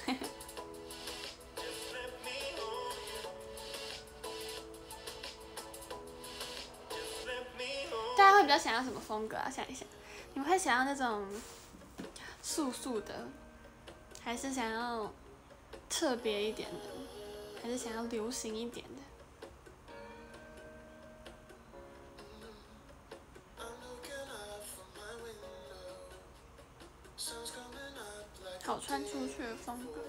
大家会比较想要什么风格啊？想一想，你们会想要那种素素的，还是想要特别一点的，还是想要流行一点的？好穿出去的风格。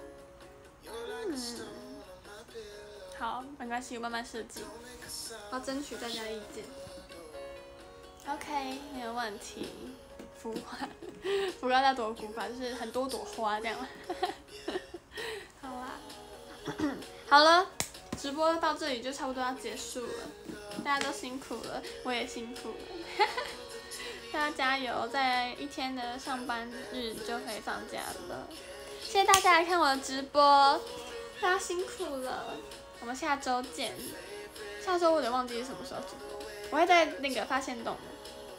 好，没关系，我慢慢设计，我要争取大家的意见。OK， 没有问题。浮夸，不知道叫多浮夸，就是很多朵花这样。好啦，好了，直播到这里就差不多要结束了，大家都辛苦了，我也辛苦了。大家加油，在一天的上班日就可以放假了。谢谢大家来看我的直播，大家辛苦了，我们下周见。下周我有点忘记是什么时候直播，我会在那个发现洞的。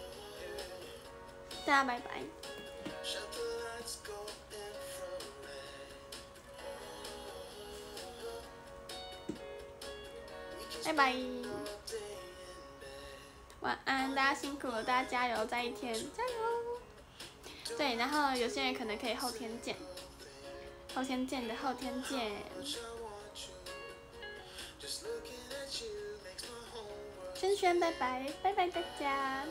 大家拜拜。拜拜。晚安，大家辛苦了，大家加油，再一天，加油！ 对，然后有些人可能可以后天见，后天见的后天见。轩轩，拜拜，拜拜大家，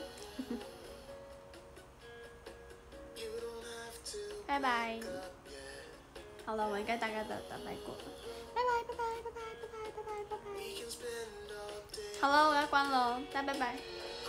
拜拜。好了，我应该大概的打败过了，拜拜拜拜拜拜拜拜拜拜拜拜。好了，我要关了，大家拜拜。